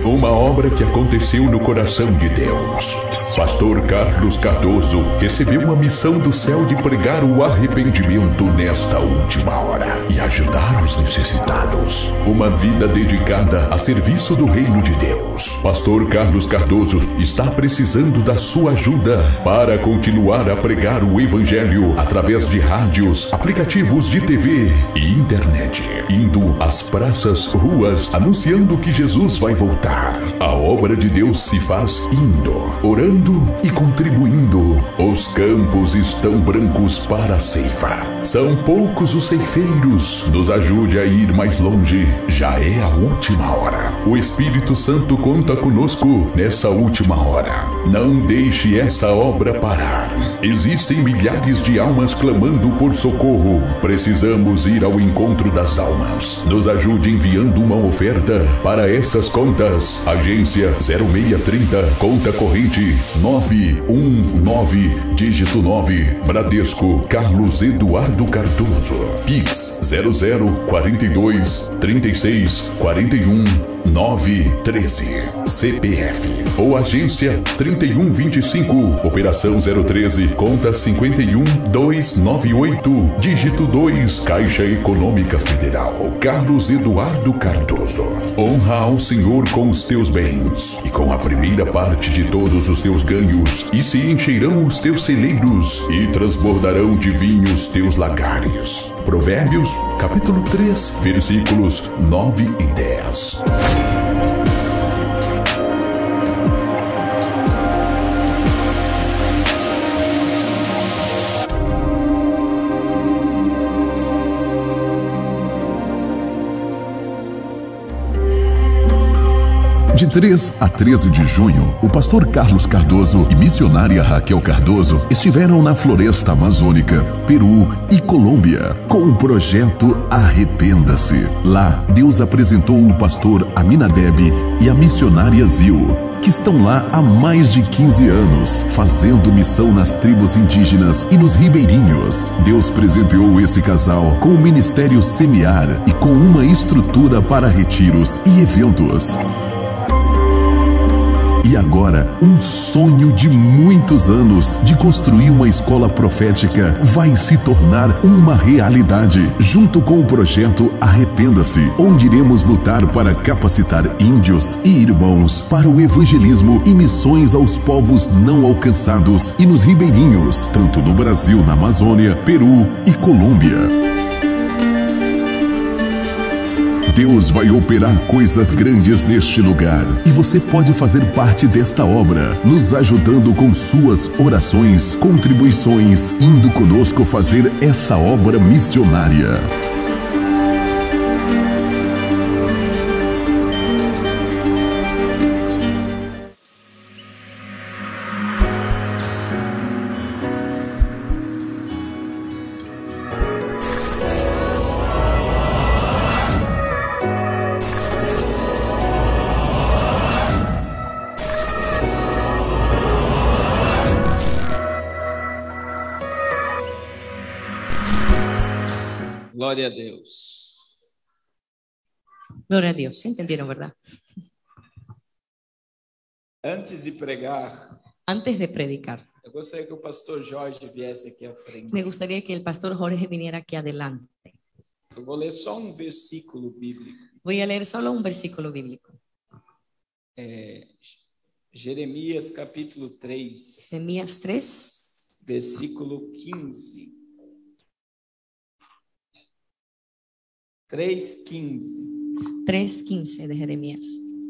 Uma obra que aconteceu no coração de Deus. Pastor Carlos Cardoso recebeu a missão do céu de pregar o arrependimento nesta última hora e ajudar os necessitados. Uma vida dedicada a serviço do reino de Deus. Pastor Carlos Cardoso está precisando da sua ajuda para continuar a pregar o evangelho através de rádios, aplicativos de TV e internet, indo às praças, ruas, anunciando que Jesus vai voltar. A obra de Deus se faz indo, orando e contribuindo. Os campos estão brancos para a ceifa. São poucos os ceifeiros. Nos ajude a ir mais longe. Já é a última hora. O Espírito Santo conta conosco nessa última hora. Não deixe essa obra parar. Existem milhares de almas clamando por socorro. Precisamos ir ao encontro das almas. Nos ajude enviando uma oferta para essas contas. Agência 0630, conta corrente 919, dígito 9, Bradesco, Carlos Eduardo Cardoso. Pix 0042 36 41 913. CPF ou agência 3125, operação 013, conta 51298, dígito 2, Caixa Econômica Federal. Carlos Eduardo Cardoso. Honra ao Senhor com os teus bens e com a primeira parte de todos os teus ganhos, e se encherão os teus celeiros e transbordarão de vinho os teus lagares. Provérbios, capítulo 3, versículos 9 e 10. De 3 a 13 de junho, o pastor Carlos Cardoso e missionária Raquel Cardoso estiveram na floresta amazônica, Peru e Colômbia, com o projeto Arrependa-se. Lá, Deus apresentou o pastor Aminadeb e a missionária Zil, que estão lá há mais de 15 anos, fazendo missão nas tribos indígenas e nos ribeirinhos. Deus presenteou esse casal com o ministério Semear e com uma estrutura para retiros e eventos. E agora, um sonho de muitos anos de construir uma escola profética vai se tornar uma realidade, junto com o projeto Arrependa-se, onde iremos lutar para capacitar índios e irmãos para o evangelismo e missões aos povos não alcançados e nos ribeirinhos, tanto no Brasil, na Amazônia, Peru e Colômbia. Deus vai operar coisas grandes neste lugar e você pode fazer parte desta obra, nos ajudando com suas orações, contribuições, indo conosco fazer essa obra missionária. Glória a Deus. Glória a Deus. Entenderam, verdade? Antes de pregar, Antes de predicar, eu gostaria que o pastor Jorge viesse aqui à frente. me gustaría que el pastor Jorge viniera aquí adelante. Eu vou ler só um versículo bíblico. Voy a leer solo un versículo bíblico. Jeremias capítulo 3, Jeremías 3, versículo 15. 3:15. 3:15 de Jeremías.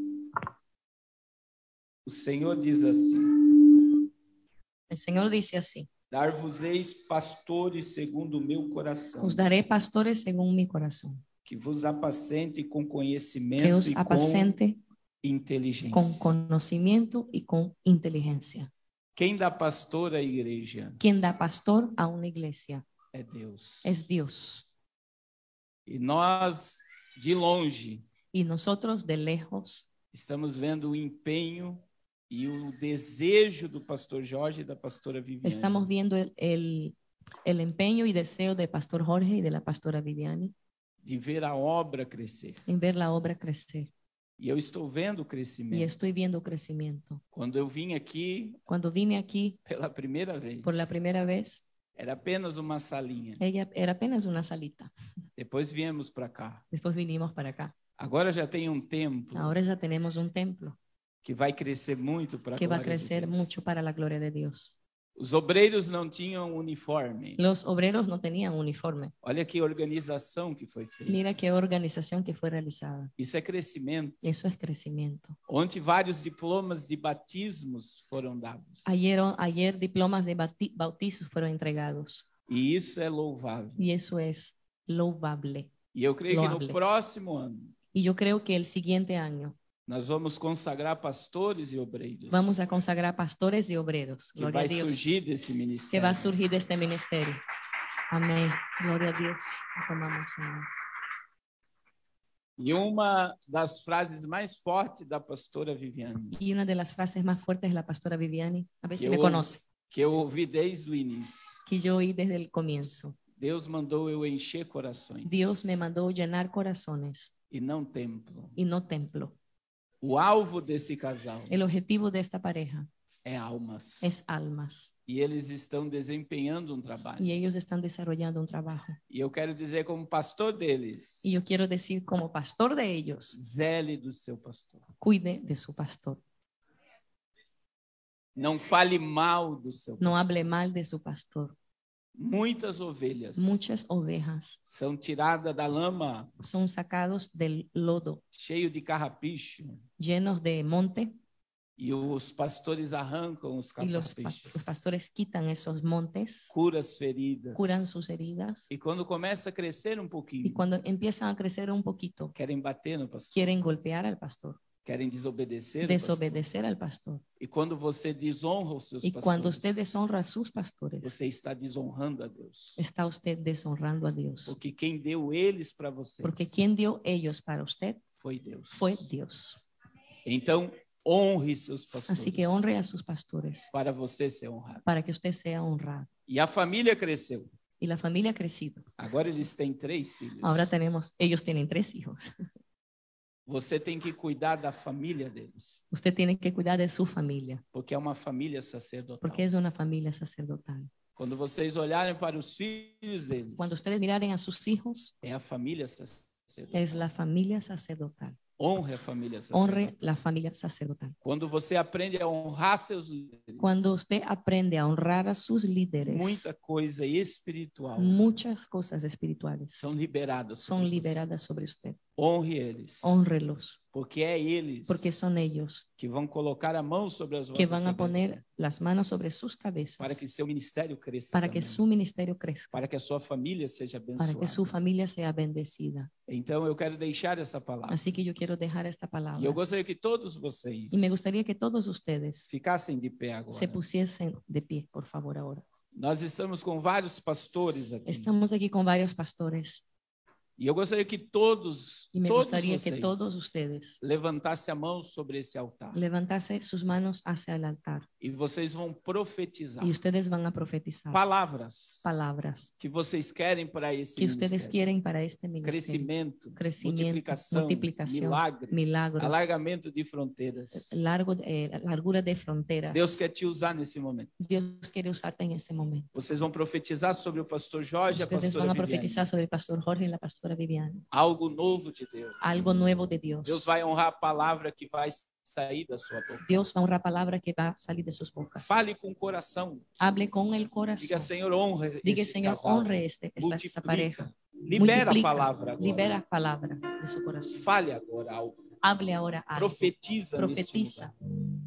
O Senhor diz assim: El Señor dice así: Dar-vos-eis pastores segundo o meu coração, os daré pastores según mi corazón, que vos apacente com que conhecimento os e com apacente inteligência. con conocimiento y con inteligencia. Quem dá pastor à igreja Quien da pastor a una iglesia é Deus. es Dios. E nós, de longe, Y nosotros de lejos estamos vendo o empenho e o desejo do pastor Jorge e da pastora Viviane estamos viendo el empeño y deseo del pastor Jorge y de la pastora Viviane de ver a obra crescer. en ver la obra crecer. E eu estou vendo o y crescimento. estoy viendo crecimiento. Quando eu vim aqui Cuando vine aquí pela primeira vez, por la primera vez, era apenas uma salinha. ella era apenas una salita. Depois viemos para cá. Después vinimos para acá. Agora já tem um templo Ahora ya tenemos un templo que vai crescer muito para a que va a glória de crecer Deus. mucho para la gloria de Dios. Os obreiros não tinham uniforme. Los obreros no tenían uniforme. Olha que organização que foi feita. Mira qué organización que fue realizada. Isso é crescimento. Eso es crecimiento. Ontem vários diplomas de batismos foram dados. Ayer diplomas de bautizos fueron entregados E isso é louvável. y eso es loable. E eu creio que no Loable. próximo ano Y yo creo que el siguiente año nós vamos consagrar pastores e obreiros vamos a consagrar pastores y obreros. que Gloria a vai Dios. surgir desse Que va ministério. a surgir de este ministerio. Amén. Gloria a Dios. Lo tomamos, Señor. E uma das frases mais fortes da pastora Viviane, Y una de las frases más fuertes de la pastora Viviani, a ver si que me eu, conoce, que eu ouvi desde o início. que yo oí desde el comienzo. Deus mandou eu encher corações Dios me mandó llenar corazones e não templo. y no templo. O alvo desse casal El objetivo de esta pareja é almas. es almas E eles estão desempenhando um trabalho. y ellos están desarrollando un trabajo. E eu quero dizer como pastor deles, Y yo quiero decir como pastor de ellos, zele do seu pastor. cuide de su pastor. Não fale mal do seu No pastor. hable mal de su pastor. Muitas ovelhas Muchas ovejas são tiradas da lama, son sacados del lodo, cheio de carrapicho, llenos de monte, e os pastores arrancam os y los carrapichos, pastores quitan esos montes, cura as feridas. curan sus heridas, E quando começa a crescer um y pouquinho, cuando empiezan a crecer un poquito, querem bater no pastor, quieren golpear al pastor, querem desobedecer ao pastor. desobedecer al pastor. E quando você desonra os seus Y cuando usted pastores, deshonra a sus pastores, você está desonrando a Deus. está usted deshonrando a Dios. Porque quem deu eles para vocês Porque quien dio ellos para usted foi Deus. fue Dios. Então, honre seus pastores. Así que honre a sus pastores para você ser honrado. para que usted sea honrado. E a família cresceu. Y la familia ha crecido. Agora eles têm 3 filhos. Ahora ellos tienen 3 hijos. Você tem que cuidar da família deles, Usted tiene que cuidar de su familia, porque é uma família sacerdotal. porque es una familia sacerdotal. Quando vocês olharem para os filhos deles, Cuando ustedes miraren a sus hijos, é a família sacerdotal. es la familia sacerdotal. Honre a família sacerdotal. Honre la familia sacerdotal. Quando você aprende a honrar seus líderes, Cuando usted aprende a honrar a sus líderes, muita coisa espiritual muchas cosas espirituales são liberadas. son sobre você. liberadas sobre usted. Honre eles, Honrelos, porque é eles porque son ellos que vão colocar a mão sobre as que vossas van a cabeças, poner las manos sobre sus cabezas para que seu ministério cresça, para que também, su ministerio crezca, para que a sua família seja para abençoada. que su familia sea bendecida. Então eu quero deixar essa palavra. Así que yo quiero dejar esta E palabra. eu gostaria que todos vocês Y me gustaría que todos ustedes ficassem de pé agora. se pusiesen de pie, por favor, ahora. Nós estamos com vários pastores aqui. Estamos aquí con varios pastores E eu gostaria que todos y me vocês gustaría que todos ustedes levantassem a mão sobre esse altar. levantasen sus manos hacia el altar E vocês vão profetizar y ustedes van a profetizar palavras palabras que vocês querem para esse que ustedes ministério. quieren para este ministerio. Crescimento, Crecimiento, multiplicação, multiplicación, milagre, milagros, alargamento de fronteiras. largura de fronteras. Deus quer te usar nesse momento. Dios quiere usarte en ese momento. Vocês vão profetizar sobre o pastor Jorge e a Ustedes pastora van a Viviane. profetizar sobre el pastor Jorge y la pastora Viviana. Algo novo de Deus. Algo nuevo de Dios. Deus vai honrar a palavra que vai sair da sua boca. Dios va a honrar palabra que va a salir de sus bocas. Fale com o coração. Hable con el corazón. Diga, Senhor, honre Diga, esse Señor, casal. honre esa Multiplica. pareja. Libera a Multiplica, palavra agora. libera palabra de su corazón. Fale agora algo. Hable ahora algo. Profetiza. Profetiza. neste lugar.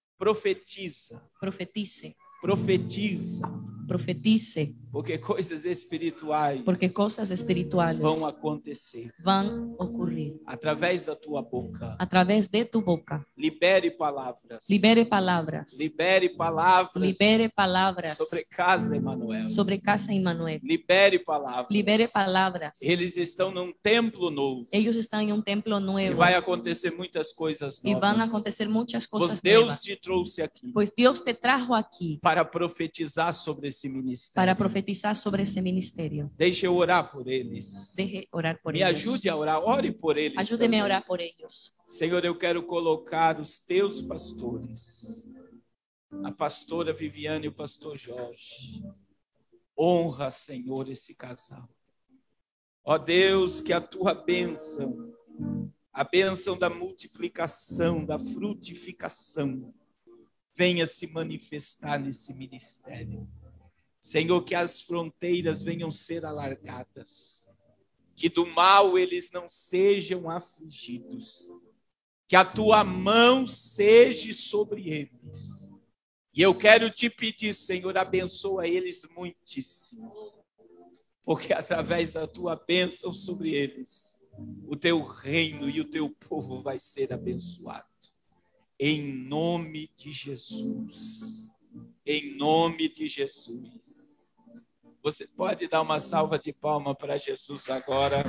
Profetiza. Profetice. Profetiza. Profetice. Porque coisas espirituais Porque cosas espirituales vão acontecer van a ocurrir através da tua boca. a través de tu boca. Libere palavras. Libere palabras. Libere palavras. Libere palabras sobre casa, Emanuel. sobre Casa Emmanuel. Libere palavras. Libere palabras. Eles estão num templo novo. Ellos están en un templo E nuevo vai acontecer muitas coisas y novas. van a acontecer muchas Pois cosas Deus nuevas. te trouxe aqui Pues Dios te trajo aquí para profetizar sobre esse esse ministério. para profetizar sobre ese ministerio. Deixe eu orar por eles. Deje orar por Me ellos. ajude a orar, ore por eles. Ayúdeme a também. orar por ellos. Senhor, eu quero colocar os teus pastores, a pastora Viviane e o pastor Jorge. Honra, Senhor, esse casal. Ó Deus, que a tua bênção, a bênção da multiplicação, da frutificação, venha se manifestar nesse ministério. Senhor, que as fronteiras venham ser alargadas, que do mal eles não sejam afligidos, que a tua mão seja sobre eles. E eu quero te pedir, Senhor, abençoa eles muitíssimo, porque através da tua bênção sobre eles, o teu reino e o teu povo vai ser abençoado. Em nome de Jesus. Em nome de Jesus. Você pode dar uma salva de palmas para Jesus agora.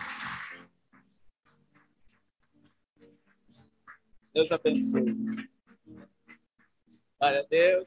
Deus abençoe. Glória a Deus.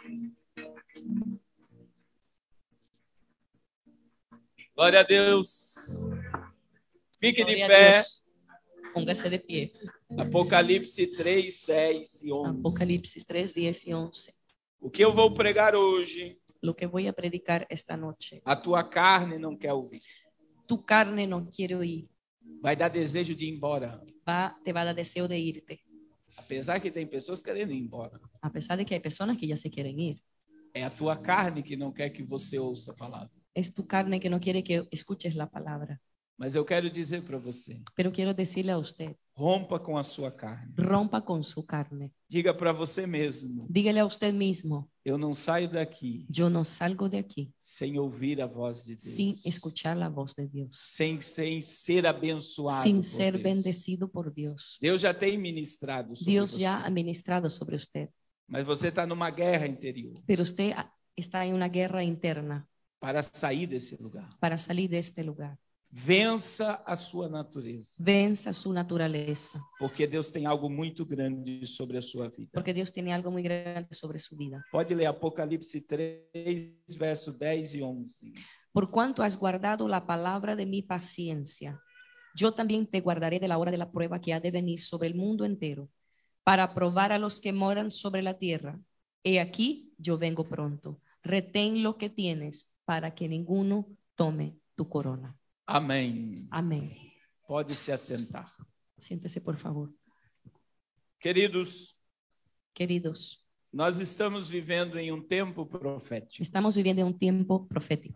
Glória a Deus. Fique de Gloria a pé. Dios. Póngase de pie. Apocalipse 3, 10 e 11. Apocalipsis 3, 10 y 11. O que eu vou pregar hoje, Lo que voy a predicar esta noche. a tua carne não quer ouvir. Tu carne no quiere oír. Vai dar desejo de ir embora. Te va a dar deseo de irte. Apesar que tem pessoas querendo ir embora. A pesar de que hay personas que ya se quieren ir. É a tua carne que não quer que você ouça a palavra. Es tu carne que no quiere que escuches la palabra. Mas eu quero dizer para você, Pero quiero decirle a usted, rompa com a sua carne. rompa con su carne. Diga para você mesmo, Dígale a usted mismo, eu não saio daqui yo no salgo de aquí sem ouvir a voz de Deus. sin escuchar la voz de Dios. Sem ser abençoado Sin por ser Deus. bendecido por Dios. Deus já tem ministrado sobre Dios você. ya ha ministrado sobre usted. Mas você está numa guerra interior Pero usted está en una guerra interna para sair desse lugar. para salir de este lugar. Vença a sua natureza, Venza su naturaleza, porque Deus tem algo muito grande sobre a sua vida. porque Dios tiene algo muy grande sobre su vida. Pode ler Apocalipse 3, verso 10 e 11. Por cuanto has guardado la palabra de mi paciencia, yo también te guardaré de la hora de la prueba que ha de venir sobre el mundo entero, para probar a los que moran sobre la tierra. He aquí, yo vengo pronto. Retén lo que tienes para que ninguno tome tu corona. Amém. Amén. Pode se assentar. Siéntese, por favor. Queridos, Queridos, nós estamos vivendo em um tempo profético. estamos viviendo un tiempo profético.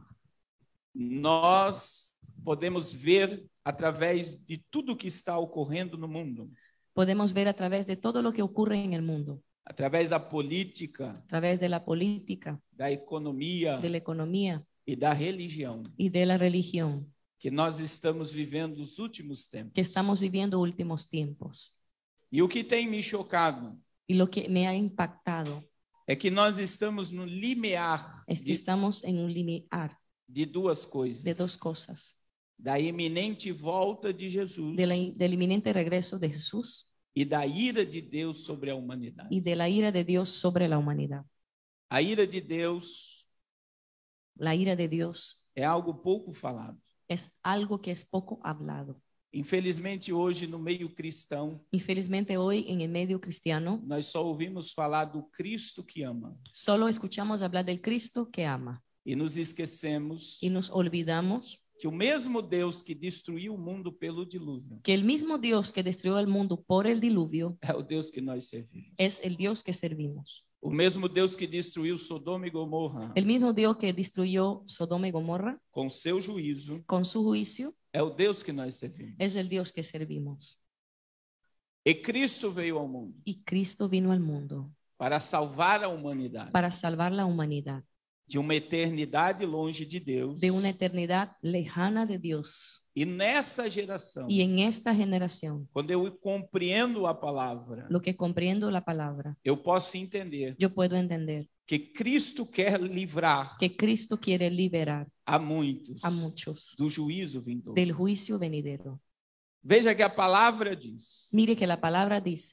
Nós podemos ver através de tudo que está ocorrendo no mundo, Podemos ver a través de todo lo que ocurre en el mundo, através da política, a través de la política, da economia de la economía e da religião, y de la religión, que nós estamos vivendo os últimos tempos. que estamos viviendo últimos tiempos. E o que tem me chocado Y lo que me ha impactado é que nós estamos no limiar es que estamos en un limiar de duas coisas. de dos cosas, Da iminente volta de Jesus del inminente regreso de Jesús e da ira de Deus sobre a humanidade. y de la ira de Dios sobre la humanidad. A ira de Deus La ira de Dios é algo pouco falado. es algo que es poco hablado. Infelizmente, hoje, no meio cristão, Infelizmente hoy en el medio cristiano nós só ouvimos falar do Cristo que ama solo escuchamos hablar del Cristo que ama e nos esquecemos y nos olvidamos que o mesmo Deus que destruiu o mundo pelo dilúvio que el mismo Dios que destruyó el mundo por el diluvio é o Deus que nós servimos. es el Dios que servimos. O mesmo Deus que destruiu Sodoma e Gomorra El mismo Dios que destruyó Sodoma y Gomorra com seu juízo con su juicio é o Deus que nós servimos. es el Dios que servimos. E Cristo veio ao mundo Y Cristo vino al mundo para salvar a humanidade para salvar la humanidad de uma eternidade longe de Deus. de una eternidad lejana de Dios. E nessa geração, Y en esta generación, quando eu compreendo a palavra, lo que comprendo la palabra, eu posso entender yo puedo entender que Cristo quer livrar que Cristo quiere liberar a muitos a muchos do juízo vindouro. del juicio venidero. Veja que a palavra diz Mire que la palabra dice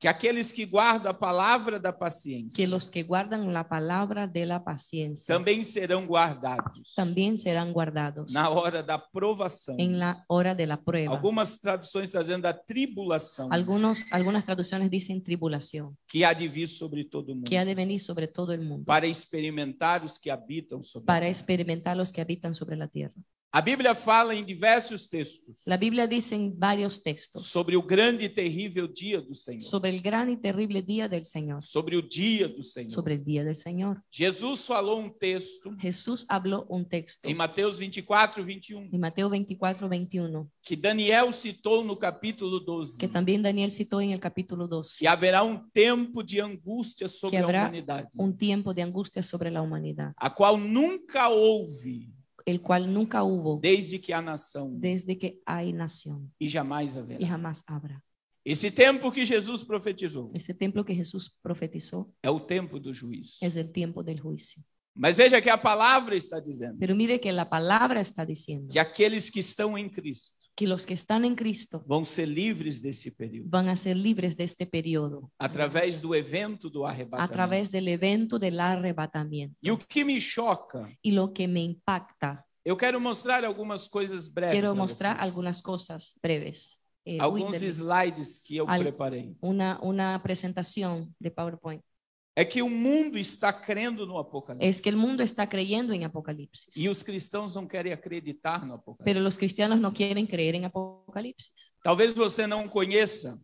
que aqueles que guardam a palavra da paciência que los que guardan la palabra de la paciencia também serão guardados también serán guardados na hora da provação. en la hora de la prueba. Algumas traduções trazendo a tribulação Algunas traducciones dicen tribulación, que há de vir sobre todo mundo, que ha de venir sobre todo el mundo, para experimentar os que habitam sobre a para terra. experimentar los que habitan sobre la tierra. A Bíblia fala em diversos textos La Biblia dice en varios textos sobre o grande e terrível dia do Senhor, sobre el gran y terrible día del Señor, sobre o dia do Senhor. sobre el día del Señor. Jesus falou um texto Jesús habló un texto em Mateus 24, 21, en Mateo 24, 21, que Daniel citou no capítulo 12, que también Daniel citó en el capítulo 12, que haverá um tempo de angústia sobre que a habrá humanidade, un tiempo de angustia sobre la humanidad, a qual nunca houve el cual nunca hubo desde que há nação desde que hay nación e jamais y haverá. jamás habrá. Esse tempo que Jesus profetizou Ese templo que Jesús profetizó é o tempo do juízo. es el tiempo del juicio. Mas veja que a palavra está dizendo Pero mire que la palabra está diciendo que aqueles que estão em Cristo que los que están en Cristo vão ser livres desse período van a ser libres de este periodo através do evento do a arrebatamento. través del evento del arrebatamiento. E o que me choca, Y lo que me impacta, eu quero mostrar algumas coisas breves. quiero pra mostrar vocês. algunas cosas breves. Alguns slides que eu preparei. Una presentación de PowerPoint. É que o mundo está crendo no Apocalipse. Es que el mundo está creyendo en Apocalipsis, E os cristãos não querem acreditar no Apocalipse. pero los cristianos no quieren creer en Apocalipsis. Talvez você não conheça,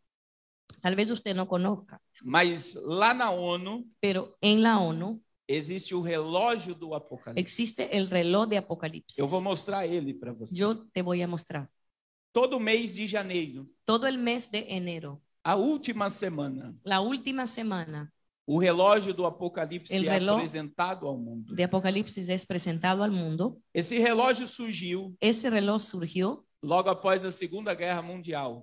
Tal vez usted no conozca, mas lá na ONU pero en la ONU existe o relógio do Apocalipse. existe el reloj de Apocalipsis. Eu vou mostrar ele para você. Yo te voy a mostrar. Todo mês de janeiro, Todo el mes de enero, a última semana, la última semana o relógio do Apocalipse El é reloj apresentado ao mundo. de Apocalipsis es presentado al mundo. Esse relógio surgiu Ese reloj surgió logo após a Segunda Guerra Mundial.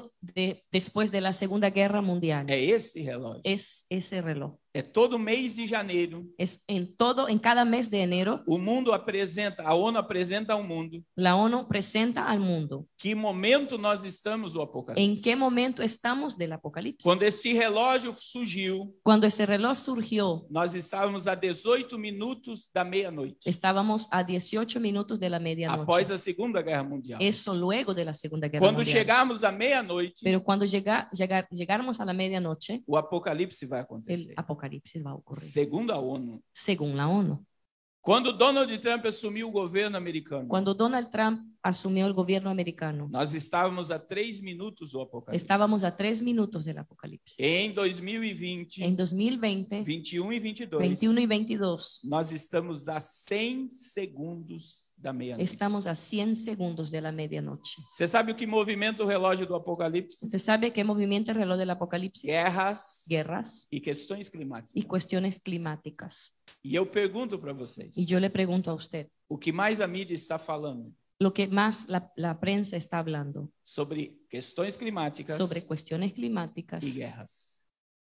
después de la Segunda Guerra Mundial. É esse relógio. Es ese reloj. É todo mês de janeiro. Es en cada mes de enero, O mundo apresenta, a ONU apresenta ao mundo la ONU presenta al mundo que momento nós estamos do Apocalipse. en qué momento estamos del Apocalipsis. Quando esse relógio surgiu, Cuando ese reloj surgió, nós estávamos a 18 minutos da meia-noite, estábamos a 18 minutos de la medianoche. após a Segunda Guerra Mundial. Eso luego de la Segunda Guerra Quando Mundial. chegarmos à meia-noite, Pero cuando llegáramos a la medianoche, o Apocalipse vai el acontecer. Apocalipsis va a ocurrir, Segundo a ONU. según la ONU. Quando Donald Trump assumiu o governo americano, Cuando Donald Trump asumió el gobierno americano, nós estávamos a 3 minutos do Apocalipse. estábamos a 3 minutos del Apocalipsis. Em 2020, En 2020, 21 e 22, 21 y 22, nós estamos a 100 segundos da meia-noite. estamos a 100 segundos de la medianoche. Você sabe o que movimenta o relógio do Apocalipse? ¿Usted sabe qué movimienta el reloj del Apocalipsis? Guerras Guerras e questões climáticas. y cuestiones climáticas. E eu pergunto para vocês, Y yo le pregunto a usted, o que mais a mídia está falando lo que más la prensa está hablando sobre questões climáticas sobre cuestiones climáticas e guerras?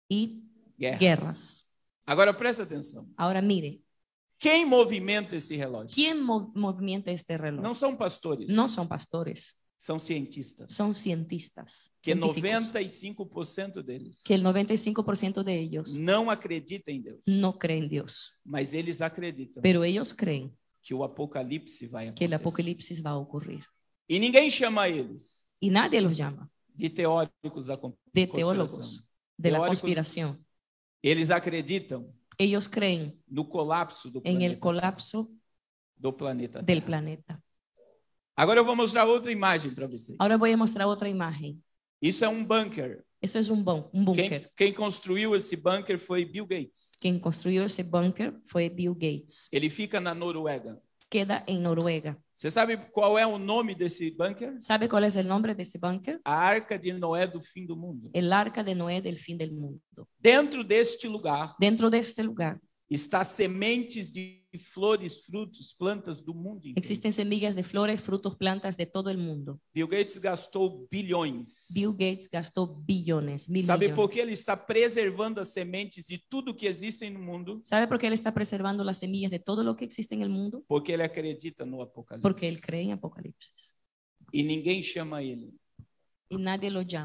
y Guerras. guerras. Agora presta atenção. Ahora mire, Quem movimenta esse relógio? ¿quién movimienta este reloj? Não são pastores, No son pastores, são cientistas. son cientistas. Que científicos, 95% deles que el 95% de ellos não acreditam em Deus, no creen en Dios, mas eles acreditam pero ellos creen que o Apocalipse vai que el acontecer. Apocalipsis va a ocurrir. E ninguém chama eles Y nadie los llama de teóricos da de conspiração. teólogos de la Teóricos- conspiración. Eles acreditam Ellos creen no colapso do en planeta, el colapso do planeta del Terra. planeta. Agora eu vou mostrar outra imagem para vocês. Ahora voy a mostrar otra imagen. Isso é um bunker. Eso es un búnker. Quem construiu esse bunker foi Bill Gates. Quien construyó ese búnker fue Bill Gates. Ele fica na Noruega. Queda en Noruega. Você sabe qual é o nome desse bunker? ¿Sabe cuál es el nombre de ese búnker? A Arca de Noé do fim do mundo. El arca de Noé del fin del mundo. Dentro deste lugar Dentro de este lugar está sementes de flores, frutos, plantas do mundo inteiro. existen semillas de flores, frutos, plantas de todo el mundo. Bill Gates gastou bilhões. Bill Gates gastó billones, mil Sabe millones. por que ele está preservando as sementes de tudo que existe no mundo? ¿Sabe por qué él está preservando las semillas de todo lo que existe en el mundo? Porque ele acredita no Apocalipse. Porque él cree en Apocalipsis. E ninguém chama ele Y nadie lo llama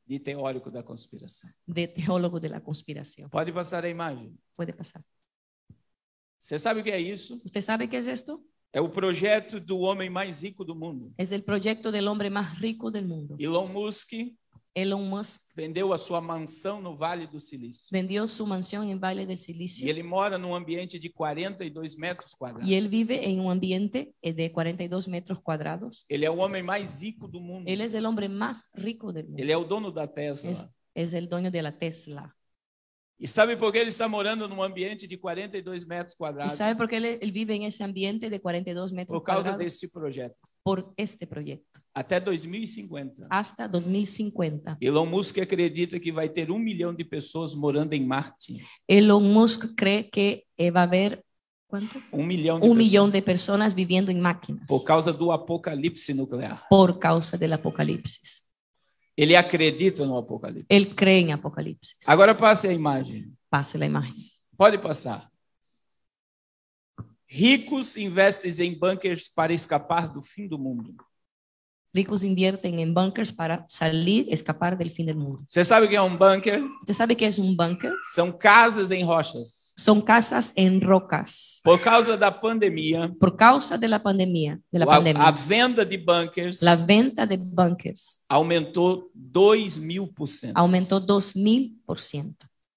de teórico da conspiração. de teólogo de la conspiración. Pode passar a imagem. Puede pasar. Você sabe o que é isso? ¿Usted sabe qué es esto? É o projeto do homem mais rico do mundo. Es el proyecto del hombre más rico del mundo. Elon Musk Elon Musk vendeu a sua mansão no Vale do Silício. vendió su mansión en Valle del E Silicio ele mora num ambiente de 42 metros quadrados. y él vive en un ambiente de 42 metros cuadrados. Ele é o homem mais rico do mundo. Él es el hombre más rico del mundo. Ele é o dono da Tesla. Es el dueño de la Tesla. E sabe por que ele está morando num ambiente de 42 metros ¿Y quadrados? sabe por qué él vive en ese ambiente de 42 metros Por causa cuadrados? deste projeto. Por este proyecto. Até 2050. Hasta 2050. Elon Musk acredita que vai ter 1 milhão de pessoas morando em Marte. Elon Musk cree que va a haber ¿cuánto? 1 milhão de Un pessoas. millón de personas viviendo en máquinas Por causa do apocalipse nuclear. por causa del apocalipsis. Ele acredita no apocalipse. Él cree en apocalipsis. Agora passe a imagem. Pase la imagen. Pode passar. Ricos investem em bunkers para escapar do fim do mundo. Ricos invierten en bunkers para salir, escapar del fin del mundo. Você sabe o que é um bunker? ¿Usted sabe qué es un bunker? São casas em rochas. Son casas en rocas. Por causa da pandemia, Por causa de la pandemia, a venda de bunkers la venta de bunkers aumentou 2000%. aumentó 2000%.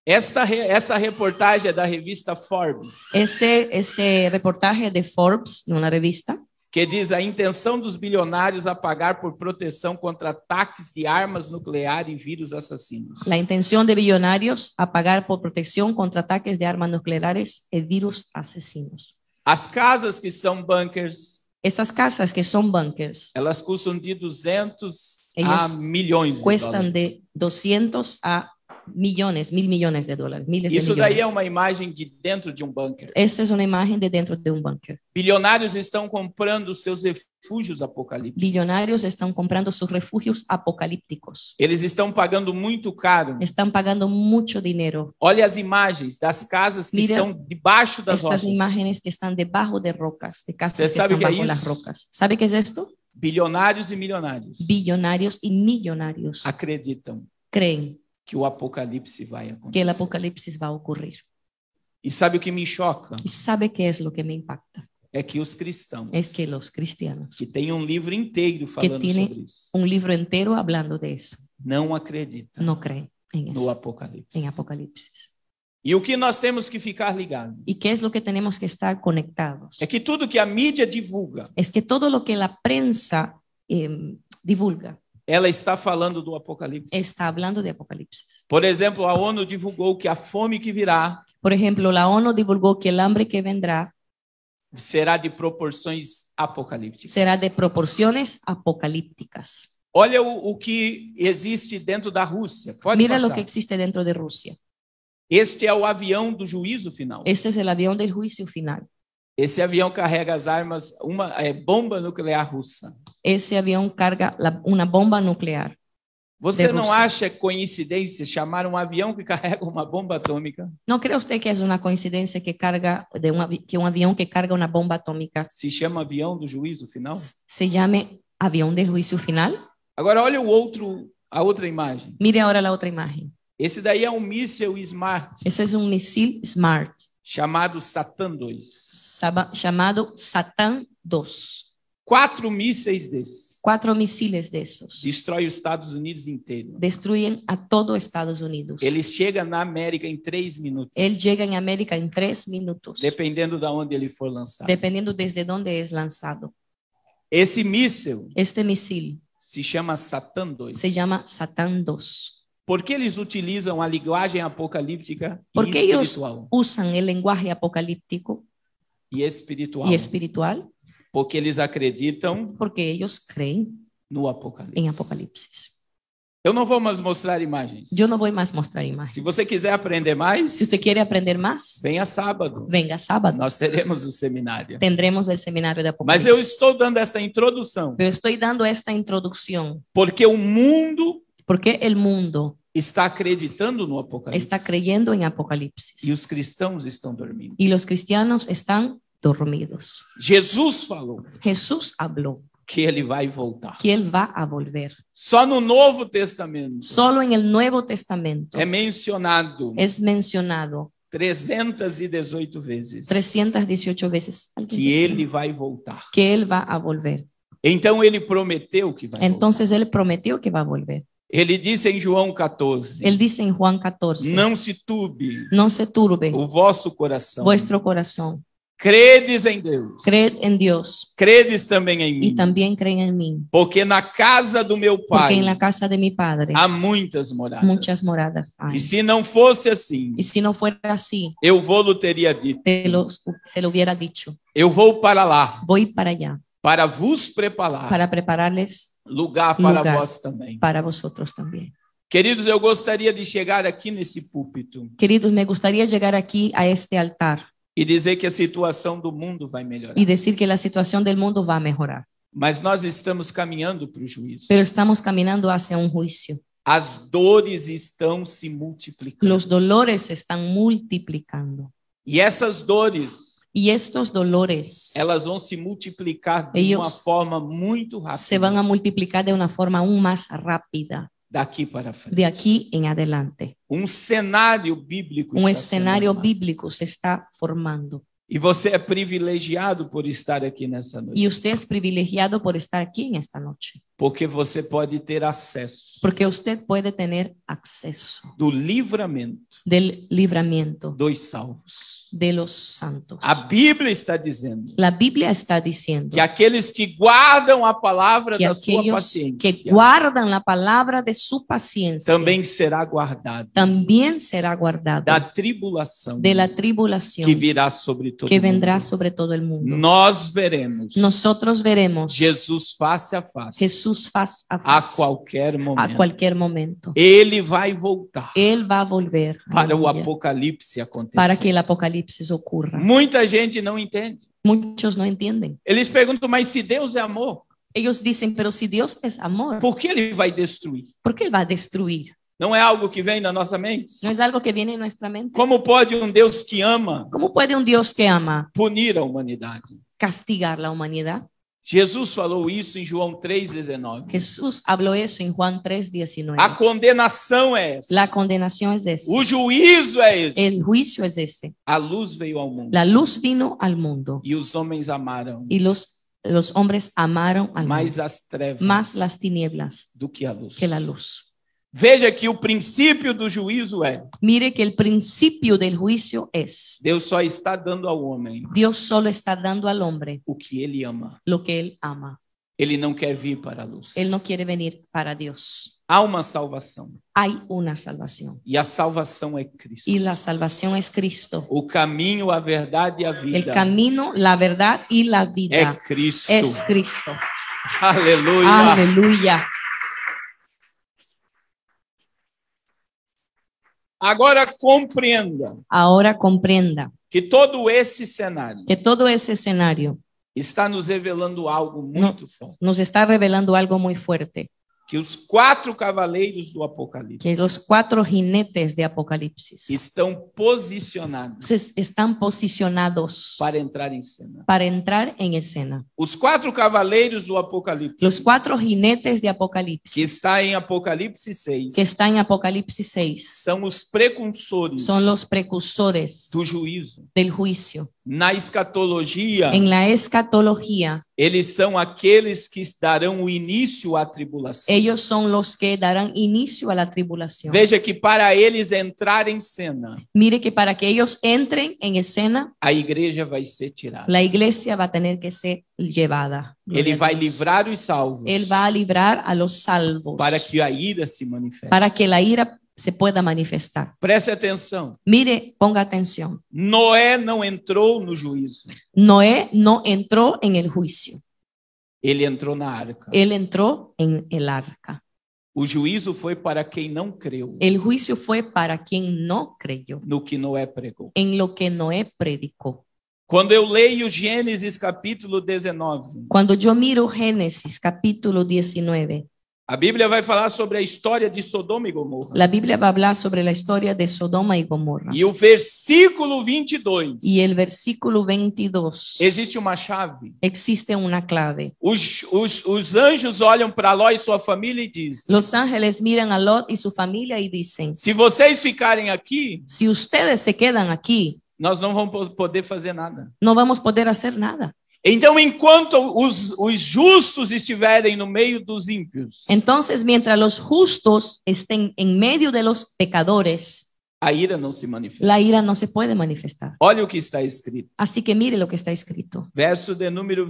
Essa reportagem é da revista Forbes, Ese reportaje de Forbes, en una revista, que diz a intenção dos bilionários a pagar por proteção contra ataques de armas nucleares e vírus assassinos. la intención de billonarios a pagar por protección contra ataques de armas nucleares y virus asesinos. As casas que são bunkers, Esas casas que son bunkers elas custam de 200 a Ellas milhões de cuestan dólares. de 200 a millones, $1.000 millones, miles de Isso daí é millones. uma imagem de dentro de um bunker. Esa es una imagen de dentro de un bunker. Bilionários estão comprando seus refúgios apocalípticos. Billonarios están comprando sus refugios apocalípticos. Eles estão pagando muito caro. Están pagando mucho dinero. Olha as imagens das casas que Mira estão debaixo das Estas rochas. imágenes que están debajo de rocas, de casas ¿Usted que sabe están qué es bajo las eso? rocas. ¿Sabe qué es esto? Bilionários e milionários Billonarios y millonarios acreditam creen que o apocalipse vai que el acontecer. apocalipsis va a ocurrir. E sabe o que me choca? ¿Y sabe qué es lo que me impacta? É que os cristãos, Es que los cristianos, que têm um livro inteiro falando tiene sobre isso, un libro entero hablando de eso, não acreditam no creen en no eso, apocalipse. en Apocalipsis. E o que nós temos que ficar ligados ¿Y qué es lo que tenemos que estar conectados? é que tudo que a mídia divulga, Es que todo lo que la prensa divulga ela está falando do apocalipse. está hablando de Apocalipsis. Por exemplo, a ONU divulgou que a fome que virá Por ejemplo, la ONU divulgó que el hambre que vendrá será de proporções apocalípticas. será de proporciones apocalípticas. Olha o que existe dentro da Rússia. Pode Mira passar. lo que existe dentro de Rusia. Este é o avião do juízo final. Este es el avión del juicio final. Esse avião carrega as armas, uma bomba nuclear russa. Ese avión carga una bomba nuclear. Você De não Rússia. acha coincidência chamar um avião que carrega uma bomba atômica ¿No cree usted que es una coincidencia que carga que un avión que carga una bomba atómica se chama avião do juízo final? se llame avión del juicio final? Agora olha a outra imagem. Mire ahora la otra imagen. Esse daí é um míssil Smart Ese es un misil SMART chamado Satan II. llamado Satán 2. 4 mísseis desses 4 misiles de esos destrói os Estados Unidos inteiro. destruyen a todo Estados Unidos. Ele chega na América em 3 minutos, Él llega en América en 3 minutos, dependendo de onde ele for lançado. dependiendo desde dónde es lanzado. Esse míssil Este misil se chama Satan II. se llama Satán 2. Por que eles utilizam a linguagem apocalíptica Porque e ellos espiritual? usan el lenguaje apocalíptico E espiritual. y espiritual Porque eles acreditam porque ellos creen no Apocalipse. en Apocalipsis. Eu não vou mais mostrar imagens. Yo no voy más a mostrar Se imágenes. você quiser aprender mais, Si usted quiere aprender más, venha sábado. venga sábado. Nós teremos o seminário. Tendremos el seminario de Mas eu Apocalipsis. estou dando essa introdução Pero estoy dando esta introducción porque o mundo porque el mundo está acreditando no Apocalipse. está creyendo en Apocalipsis E os cristãos estão dormindo. y los cristianos están dormidos. Jesus falou. Jesús habló. que ele vai voltar. que Él va a volver. Só no Novo Testamento Solo en el Nuevo Testamento é mencionado es mencionado 318 vezes 318 veces que ele vai voltar. que Él va a volver. Então ele prometeu que vai voltar. Entonces Él prometió que va a volver. Ele disse em João 14: Él dice en Juan 14, não se turbe no se turbe o vosso coração. vuestro corazón. Credes em Deus. Creed en Dios Credes também em y mim. también creen en mí. Porque na casa do meu Porque pai en la casa de mi Padre há muitas moradas. muchas moradas hay. E se não fosse assim, Y si no fuera así, eu vou-lo teria dito. se lo hubiera dicho. Eu vou para lá, Voy para allá para vos preparar para prepararles lugar para lugar. vós também. para vosotros también. Queridos, eu gostaria de chegar aqui nesse púlpito Queridos, me gustaría llegar aquí a este altar e dizer que a situação do mundo vai melhorar. y decir que la situación del mundo va a mejorar. Mas nós estamos caminhando para o juízo. Pero estamos caminando hacia un juicio. As dores estão se multiplicando. Los dolores se están multiplicando. E essas dores, Y estos dolores elas vão se multiplicar de Ellos uma forma muito rápida. se van a multiplicar de una forma aún más rápida Daqui para frente. de aquí en adelante. Um cenário bíblico Un está escenario sendo formado. bíblico se está formando. E você é privilegiado por estar aqui nessa noite. Y usted es privilegiado por estar aquí en esta noche. Porque você pode ter acesso Porque usted puede tener acceso do livramento del libramiento dos salvos. de los santos. A Bíblia está dizendo La Biblia está diciendo que aqueles que guardam a palavra que da sua aquellos que paciência guardan la palabra de su paciencia também será guardado también será guardado da tribulação de la tribulación que virá sobre todo que mundo. vendrá sobre todo el mundo. Nós veremos Nosotros veremos Jesus face a face Jesús faz a a faz qualquer a momento. cualquier momento. Ele vai voltar Él va a volver para o aleluya, apocalipse acontecer. para que el apocalipsis ocurra. Muita gente não entende. Muchos no entienden. Eles perguntam, mas se Deus é amor, Ellos dicen, pero si Dios es amor, por que ele vai destruir? ¿por qué Él va a destruir? Não é algo que vem na nossa mente? ¿No es algo que viene en nuestra mente? Como pode um Deus que ama ¿Cómo puede un Dios que ama punir a humanidade? castigar la humanidad? Jesus falou isso em João 3,19. Jesús habló eso en Juan 3:19. A condenação é essa. La condenación es esa. O juízo é esse. El juicio es ese. A luz veio ao mundo La luz vino al mundo e os homens amaram y los hombres amaron al mais mundo, as trevas más las tinieblas do que a luz. que la luz. Veja que o princípio do juízo é: Mire que el principio del juicio es, Deus só está dando ao homem Dios solo está dando al hombre o que ele ama. lo que él ama. Ele não quer vir para a luz. Él no quiere venir para Dios. Há uma salvação Hay una salvación e a salvação é Cristo. y la salvación es Cristo. O caminho, a verdade e a vida El camino, la verdad y la é vida Cristo. es Cristo. Aleluia. Aleluya. Agora compreenda Ahora comprenda que todo esse cenário que todo ese escenario está nos revelando algo muito forte. nos está revelando algo muy fuerte, Que os 4 cavaleiros do Apocalipse que los 4 jinetes de Apocalipsis estão posicionados están posicionados para entrar em cena. para entrar en escena. Os 4 cavaleiros do Apocalipse, Los 4 jinetes de que Apocalipsis, está em Apocalipse 6, que está en Apocalipsis 6, são os precursores son los precursores do juízo. del juicio. Na escatologia, En la escatología, eles são aqueles que darão o início à tribulação. ellos son los que darán inicio a la tribulación. Veja que para eles entrar em cena, Mire que para que ellos entren en escena, a igreja vai ser tirada. la iglesia va a tener que ser llevada. Ele Gloria a vai Dios. livrar os salvos Él va a librar a los salvos para que a ira se manifeste. para que la ira se pueda manifestar. Preste atenção. Mire, ponga atención. Noé não entrou no juízo. Noé no entró en el juicio. Ele entrou na arca. Él entró en el arca. O juízo foi para quem não creu El juicio fue para quien no creyó no que Noé pregou. en lo que Noé predicó. Quando eu leio Gênesis capítulo 19, Cuando yo miro Génesis capítulo 19, A Bíblia vai falar sobre a história de Sodoma e Gomorra. La Biblia va a hablar sobre la historia de Sodoma y Gomorra. E o versículo 22. Y el versículo 22. Existe uma chave. Existe una clave. Os anjos olham para Ló e sua família e dizem: Los ángeles miran a Lot y su familia y dicen, se vocês ficarem aqui, si ustedes se quedan aquí, nós não vamos poder fazer nada. no vamos a poder hacer nada. Então, enquanto os justos estiverem no meio dos ímpios, Entonces, mientras los justos estén en medio de los pecadores, a ira não se manifesta. la ira no se puede manifestar. Olha o que está escrito. Así que mire lo que está escrito. Verso de número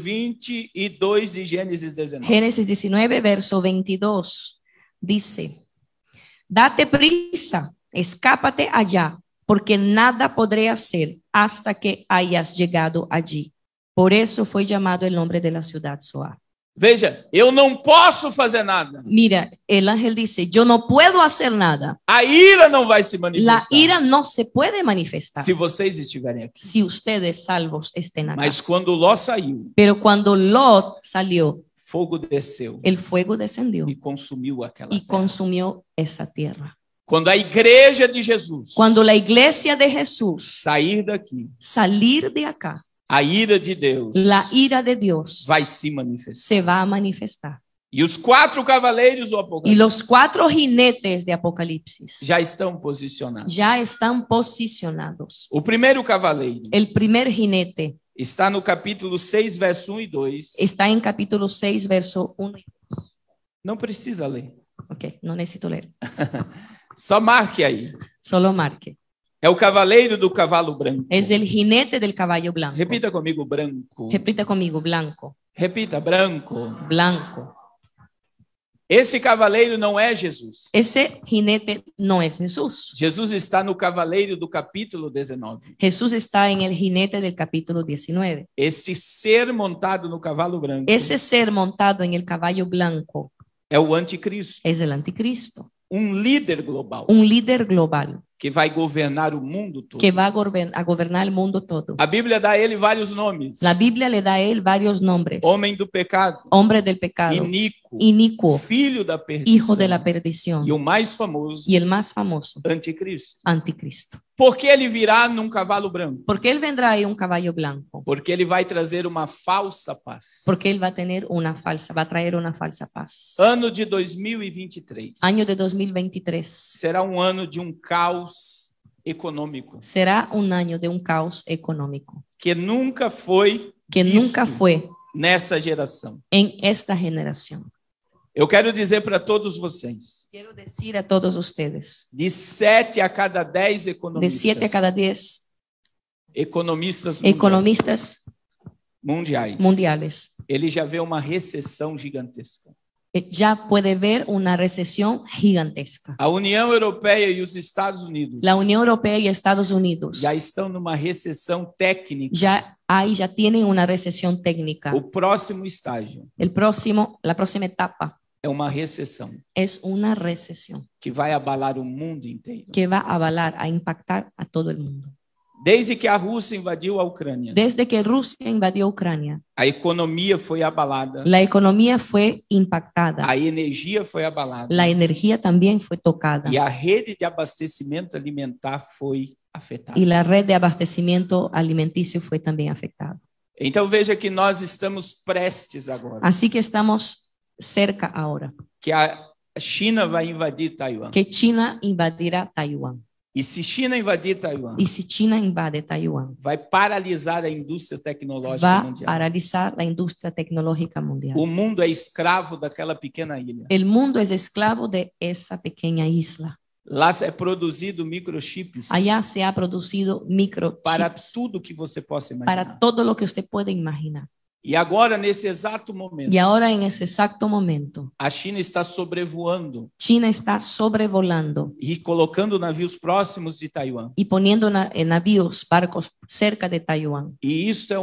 22 de Gênesis 19. Génesis 19, verso 22, dice, date prisa, escápate allá, porque nada podré hacer hasta que hayas llegado allí. Por eso fue llamado el nombre de la ciudad Zoar. Veja, eu não posso fazer nada. Mira, el ángel dice, yo no puedo hacer nada. A ira não vai se La manifestar. ira no se puede manifestar Se vocês estiverem aqui. si ustedes salvos estén acá. Mas quando Ló saiu, Pero cuando Lot salió, fogo desceu el fuego descendió e consumiu aquela y terra. consumió esa tierra. Quando a igreja de Jesus Cuando la iglesia de Jesús sair daqui, salir de acá, a ira de Deus la ira de Dios vai se manifestar. se va a manifestar. E os 4 cavaleiros do Y Apocalipse los 4 jinetes de Apocalipsis já estão posicionados. ya están posicionados. O primeiro cavaleiro El primer jinete está no capítulo 6, verso 1 e 2. está en capítulo 6, verso 1. Não precisa ler. Ok, no necesito leer. Só marque aí. Solo marque. É o cavaleiro do cavalo branco. Es el jinete del caballo blanco. Repita comigo, branco. Repita conmigo, blanco, Repita, branco. blanco. Esse cavaleiro não é Jesus. Ese jinete no es Jesús. Jesus está no cavaleiro do capítulo 19. Jesús está en el jinete del capítulo 19. Esse ser montado no cavalo branco Ese ser montado en el caballo blanco é o anticristo, es el anticristo, líder global un líder global que vai governar o mundo todo. que va a gobernar el mundo todo. A Bíblia dá a ele vários nomes. La Biblia le da a él varios nombres. Homem do pecado, Hombre del pecado, iníquo, inicuo, filho da perdição, hijo de la perdición e o mais famoso, y el más famoso, anticristo. anticristo. Por que ele virá num cavalo branco? Porque él vendrá en un caballo blanco. Porque ele vai trazer uma falsa paz. Porque él va a traer una falsa paz. Ano de 2023 Año de 2023 será um ano de um caos econômico será un año de un caos económico que nunca foi que visto nunca fue nessa geração. en esta generación. Eu quero dizer para todos vocês, Quiero decir a todos ustedes, de 7 a cada 10 de economistas, 7 a cada 10 economistas mundiales, ele já vê uma recessão gigantesca. ya puede ver una recesión gigantesca. A União Europeia e os Estados Unidos La Unión Europea y Estados Unidos já estão numa recessão técnica. ya tienen una recesión técnica. O próximo estágio La próxima etapa é uma recessão es una recesión que vai abalar o mundo inteiro. que va a impactar a todo el mundo. Desde que a Rússia invadiu a Ucrânia, Desde que Rusia invadió Ucrania, a economia foi abalada, la economía fue impactada, a energia foi abalada la energía también fue tocada e a rede de abastecimento alimentar foi afetada. y la red de abastecimiento alimenticio fue también afectada. Então veja que nós estamos prestes agora, Así que estamos cerca ahora que a China vai invadir Taiwan. que China invadirá Taiwán. E se China invadir Taiwan, Y si China invade Taiwán, vai paralisar a indústria tecnológica va a mundial. paralizar la industria tecnológica mundial. O mundo é escravo daquela pequena ilha. El mundo es esclavo de esa pequeña isla. Lá é produzido microchips Allá se ha producido para microchips tudo que você possa para imaginar. todo lo que usted puede imaginar. E agora, nesse exato momento, Y ahora en ese exacto momento, a China está sobrevoando China está sobrevolando e colocando navios próximos de Taiwan y poniendo navíos, barcos cerca de Taiwán. E isso é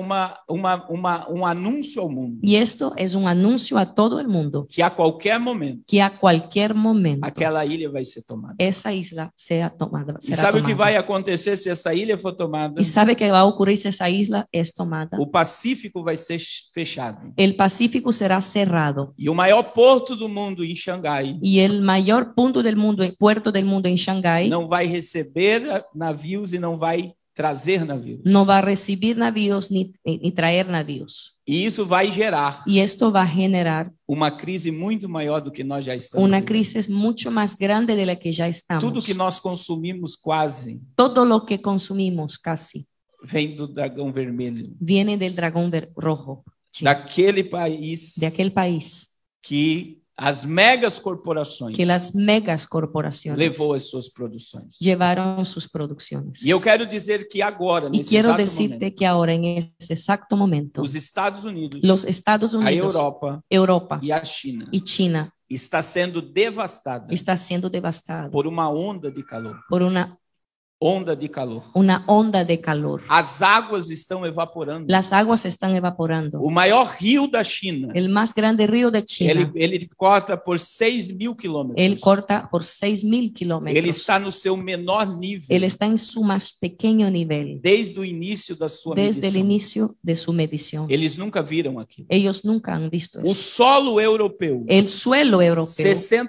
um anúncio ao mundo Y esto es un anuncio a todo el mundo que a qualquer momento que a cualquier momento aquela ilha vai ser tomada. esa isla sea tomada. E será sabe o que tomada. vai acontecer se essa ilha for tomada? ¿Y sabe qué va a ocurrir si esa isla es tomada? O Pacífico vai ser fechado. El Pacífico será cerrado. E o maior porto do mundo, em Xangai, Y el mayor punto del mundo, el puerto del mundo en Shanghái, não vai receber navios e não vai trazer navios. no va a recibir navíos ni traer navíos. E isso vai gerar Y esto va a generar uma crise muito maior do que nós já estamos una vivendo. crisis mucho más grande de la que ya estamos. Tudo que nós consumimos quase Todo lo que consumimos casi vem do dragão vermelho, viene del dragón rojo, sí, daquele país de aquel país que as megas corporações que las megas corporaciones levou as suas produções. llevaron sus producciones. E eu quero dizer que agora, Y nesse quiero exato decirte momento, que ahora en ese exacto momento, os Estados Unidos, los Estados a Unidos, Europa Europa e a China y China está sendo devastada está siendo devastada por uma onda de calor. por una Onda de calor. onda de calor. As águas estão evaporando. Las aguas se están evaporando. O maior rio da China, El más grande río de China, ele corta por 6.000 quilômetros. él corta por 6.000 Ele kilómetros. está no seu menor nível Él está en su más pequeño nivel desde o início da sua desde el medição. inicio de su medición. Eles nunca viram aquilo. Ellos nunca han visto O eso. solo europeu, El suelo europeo,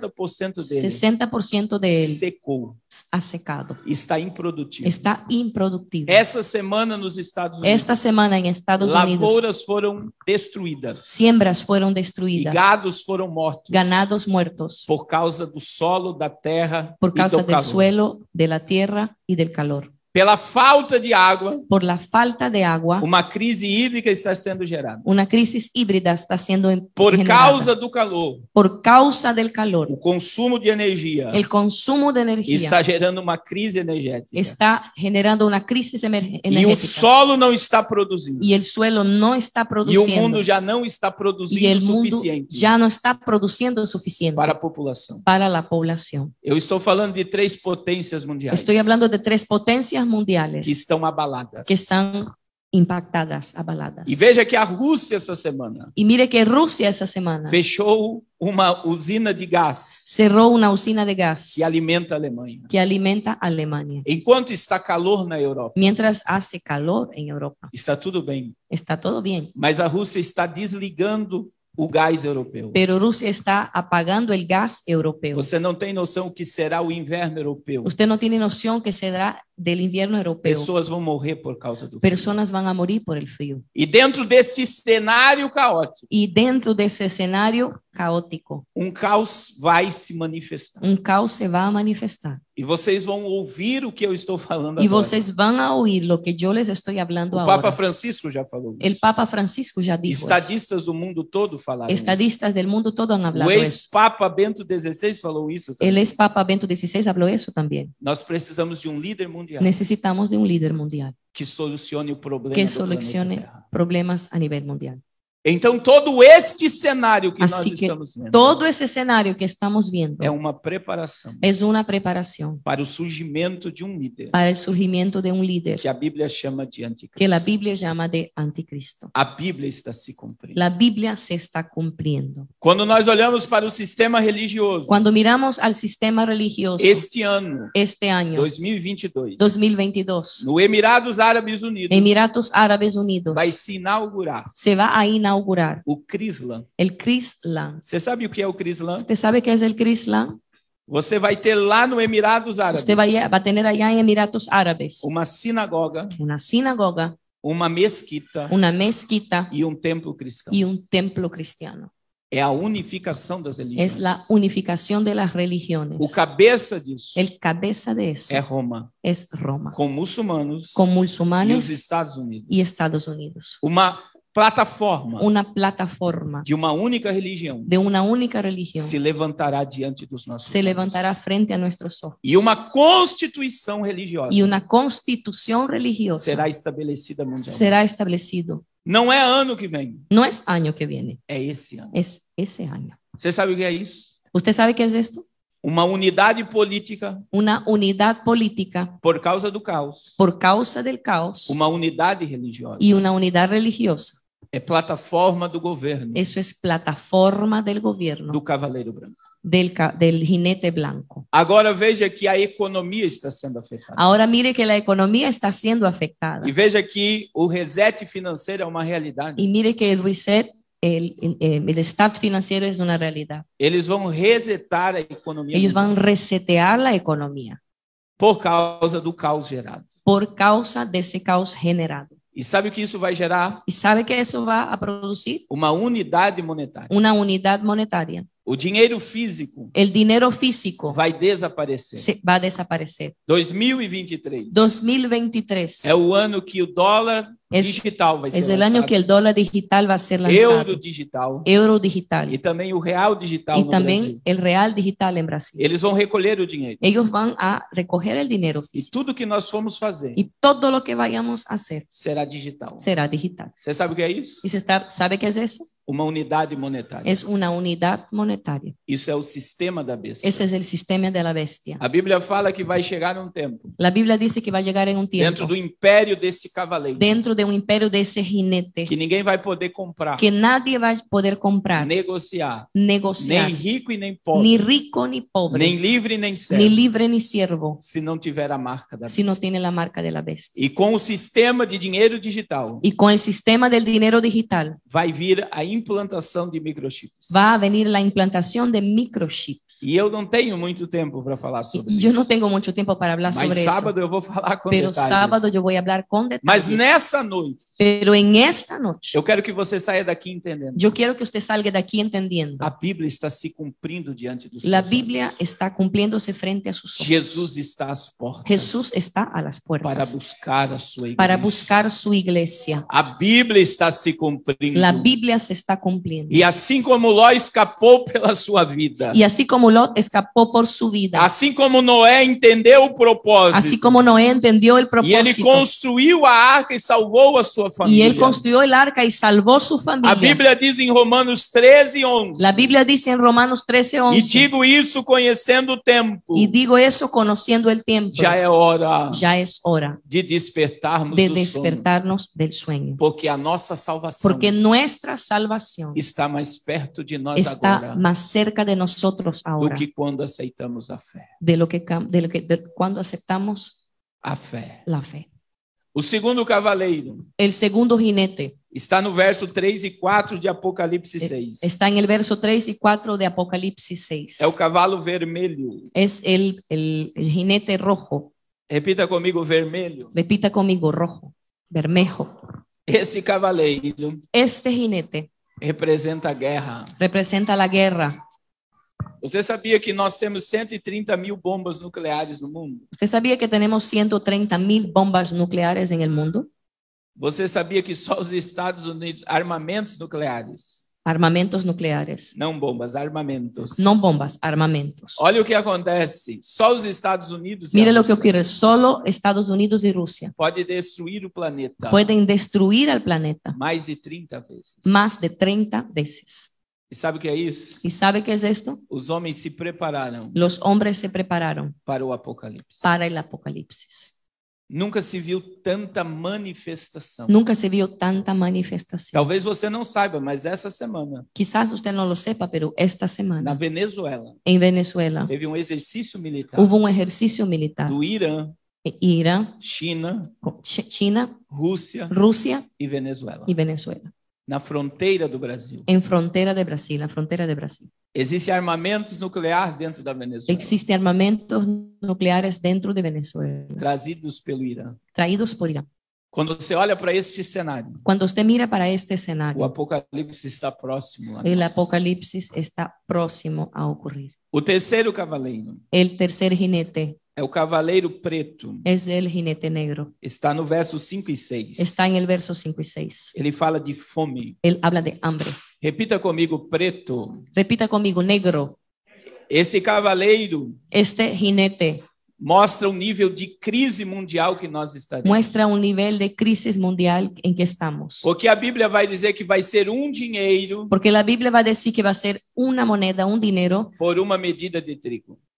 60% dele 60% de él secou, ha secado. está improdutivo. Está improductivo. Essa semana nos Estados Unidos, Esta semana en Estados Unidos, lavouras foram destruídas siembras fueron e destruidas, gados foram mortos ganados muertos por causa do solo, da terra por e causa do del calor. suelo, de la tierra y del calor. Pela falta de água, Por la falta de agua, uma crise hídrica está sendo gerada. una crisis híbrida está siendo Por generada. causa do calor, Por causa del calor, o consumo de energia el consumo de energía está gerando uma crise energética. está generando una crisis E o energética solo não está produzindo. y el suelo no está E o produciendo mundo já não está y produzindo o el mundo suficiente ya no está produciendo suficiente para a população. para la población. Eu estou falando de 3 potências mundiais Estoy hablando de 3 potencias mundiales que estão abaladas. que están impactadas, abaladas. E veja que a Rússia essa semana Y mire que Rusia esa semana fechou uma usina de gás cerró una usina de gas que alimenta a Alemanha. que alimenta a Alemania. Enquanto está calor na Europa, Mientras hace calor en Europa, está tudo bem, está todo bien, mas a Rússia está desligando o gás europeu. pero Rusia está apagando el gas europeo. Você não tem noção o que será o inverno europeu. Usted no tiene noción que será del invierno europeo. Pessoas vão morrer por causa do frio. Personas van a morir por el frío. E dentro desse cenário caótico, Y dentro de ese escenario caótico, um caos vai se manifestar. un caos se va a manifestar. E vocês vão ouvir o que eu estou falando Y agora. vocês van a oír lo que yo les estoy hablando O ahora. Papa Francisco já falou El isso. Papa Francisco ya dijo eso. Estadistas do mundo todo falaram isso. Estadistas del mundo todo han hablado O eso. ex-papa Bento XVI falou isso El também. ex-papa Bento XVI habló eso también. Nós precisamos de um líder mundial Necesitamos de un líder mundial que solucione o problema que do planeta solucione Terra. problemas a nivel mundial. Então, todo este cenário que nós Así que estamos vendo todo ese escenario que estamos viendo é uma preparação es una preparación para o surgimento de um líder para el surgimiento de un líder que a Bíblia chama de anticristo. que la Biblia llama de anticristo. A Bíblia está se cumprindo. La Biblia se está cumpliendo. Quando nós olhamos para o sistema religioso, Cuando miramos al sistema religioso este ano, este año 2022, 2022, no Emirados Árabes Unidos, Emiratos Árabes Unidos vai se inaugurar se va a inaugurar o Crislam. el Crislam. Você sabe o que é o Crislam? ¿Usted sabe qué es el Crislam? Você vai ter lá no Emirados Árabes Usted va a tener allá en Emiratos Árabes uma sinagoga, una sinagoga, uma mesquita una mezquita e um templo cristão. y un templo cristiano. É a unificação das religiões. Es la unificación de las religiones. O cabeça disso El cabeza de eso é Roma, es Roma, com muçulmanos con e os musulmanes Estados Unidos. y Estados Unidos. Uma plataforma Una plataforma de uma única religião de una única religión se levantará diante dos nossos se olhos. levantará frente a nuestros ojos. E uma constituição religiosa Y una constitución religiosa será estabelecida mundialmente. será establecido. Não é ano que vem, No es año que viene, é esse ano. es ese año. Você sabe o que é isso? ¿Usted sabe qué es esto? uma unidade política una unidad política por causa do caos, por causa del caos uma unidade religiosa. y una unidad religiosa. É plataforma do governo Eso es plataforma del gobierno, do Cavaleiro Branco. del jinete blanco. Agora veja que a economia está sendo afetada. Ahora mire que la economía está siendo afectada. E veja que o reset financeiro é uma realidade. Y mire que el reset, el estado financiero es una realidad. Eles vão resetar a economia Ellos van a mundial resetear la economía por causa do caos gerado. por causa de ese caos generado. E sabe o que isso vai gerar? ¿Y sabe que eso va a producir? Uma unidade monetária. Una unidad monetaria. O dinheiro físico El dinero físico vai desaparecer. va a desaparecer. 2023 2023 é o ano que o dólar Es- digital vai ser es el año lançado, que el dólar digital va a ser lanzado. euro digital Euro digital. e também o real digital Y no también Brasil. el real digital en Brasil. Eles vão recolher o dinheiro. Ellos van a recoger el dinero E físico. tudo que nós formos fazer Y todo lo que vayamos a hacer será digital. será digital. Você sabe o que é isso? ¿Y sabe qué es eso? Uma unidade monetária. Es una unidad monetaria. Isso é o sistema da besta. Ese es el sistema de la bestia. A Bíblia fala que vai chegar um tempo, La Biblia dice que va a llegar en un dentro tiempo, do império desse cavaleiro, dentro de un imperio de ese jinete, que ninguém vai poder comprar, que nadie va a poder comprar, negociar, negociar, nem rico e nem pobre, ni rico ni pobre, nem livre nem ni servo, libre ni siervo, se não tiver a marca da si no besta. tiene la marca de la bestia. E com o sistema de dinheiro digital, Y con el sistema del dinero digital vai vir a implantação de microchips. va a venir la implantación de microchips. E eu não tenho muito tempo para falar sobre Y yo isso. no tengo mucho tiempo para hablar Mas sobre eso, sábado eu vou falar com pero detalhes. sábado yo voy a hablar con Mas detalles. nessa noite, Pero en esta noche, eu quero que você saia daqui entendendo. yo quiero que usted salga de aquí entendiendo. A Bíblia está se cumprindo diante dos La teus Biblia olhos. está cumpliéndose frente a sus ojos. Jesus está às portas Jesús está a las para puertas buscar a sua igreja. para buscar su iglesia. A Bíblia está se cumprindo. La Biblia se está cumpliendo. E assim como Ló escapou pela sua vida, Y así como Lot escapó por su vida, assim como Noé entendeu o propósito, así como Noé entendió el e ele propósito construiu a arca e salvou a sua y família. él construyó el arca y salvó su A familia. Bíblia diz em Romanos 13:11. La Biblia dice en Romanos E 13:11, digo isso conhecendo o tempo. y digo eso conociendo el tiempo, Já é hora ya es hora de despertarmos de do sono, despertarnos del sueño, porque a nossa salvação porque nuestra salvación está mais perto de nós está agora más cerca de nosotros do ahora que quando aceitamos a fé. de cuando aceptamos A fé. la fe. O segundo cavaleiro El segundo jinete está no verso 3 e 4 de Apocalipse 6. está en el verso 3 y 4 de Apocalipsis 6. É o cavalo vermelho. Es el jinete rojo. Repita comigo, vermelho. Repita conmigo, rojo, bermejo. Esse cavaleiro Este jinete representa a guerra. representa la guerra. Você sabia que nós temos 130 mil bombas nucleares no mundo? ¿Usted sabía que tenemos 130,000 bombas nucleares en el mundo? Você sabia que só os Estados Unidos, armamentos nucleares, Armamentos nucleares. não bombas, armamentos. No bombas, armamentos. Olha o que acontece. Só os Estados Unidos e Mire a lo que Rússia ocurre. Solo Estados Unidos y Rusia pode destruir o planeta pueden destruir al planeta mais de 30 vezes. más de 30 veces. E sabe o que é isso? ¿Y sabe qué es esto? Os homens se prepararam Los hombres se prepararon para o apocalipse. para el apocalipsis. Nunca se viu tanta manifestação. Nunca se vio tanta manifestación. Talvez você não saiba, mas essa semana, Quizás usted no lo sepa, pero esta na semana Venezuela, en Venezuela teve um exercício militar hubo un ejercicio militar. do Irã, Irán, China, China, Rússia Rusia e Venezuela, y Venezuela. na fronteira do Brasil. En frontera de Brasil, la frontera de Brasil. Existem armamentos nucleares dentro da Venezuela, Existen armamentos nucleares dentro de Venezuela, trazidos pelo Irã. traídos por Irán. Quando você olha para este cenário, Cuando usted mira para este o escenario, apocalipse está próximo a el nós. apocalipsis está próximo a ocurrir. O terceiro cavaleiro El tercer jinete é o cavaleiro preto. es el jinete negro. Está no verso 5 e 6. Está en el verso 5 y 6. Ele fala de fome. Él habla de hambre. Repita comigo, preto. Repita conmigo, negro. Esse cavaleiro Este jinete mostra o nível de crise mundial que nós estaremos. muestra un nivel de crisis mundial en que estamos. Porque a Bíblia vai dizer que vai ser um dinheiro Porque la Biblia va a decir que va a ser una moneda, un dinero, por uma medida de trigo.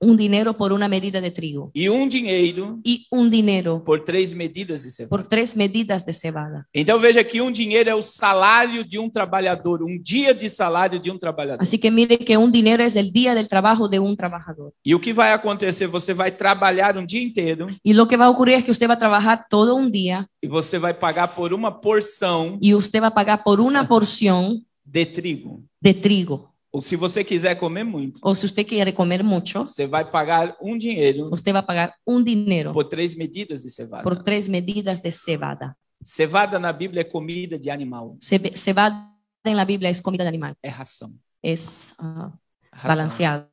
un dinero por una medida de trigo e um dinheiro y un dinero por 3 medidas de cevada. por 3 medidas de cebada. Então veja que um dinheiro é o salário de um trabalhador, um dia de salário de um trabalhador. Así que mire que un dinero es el día del trabajo de un trabajador. E o que vai acontecer? Você vai trabalhar um dia inteiro Y lo que va a ocurrir es que usted va a trabajar todo un día e você vai pagar por uma porção y usted va a pagar por una porción de trigo. de trigo. Ou se você quiser comer muito, O si usted quiere comer mucho, você vai pagar um dinheiro usted va a pagar un dinero por 3 medidas de cevada. por 3 medidas de cebada. Cevada na Bíblia é comida de animal, Cebada en la Biblia es comida de animal, é ração. es Ração. balanceado.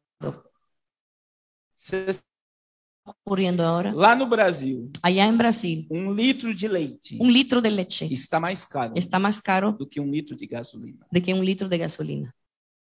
Cê- Ocurriendo ahora, Lá no Brasil, allá en Brasil, 1 litro de leite un litro de leche está mais caro está más caro do que 1 litro de gasolina. de que un litro de gasolina.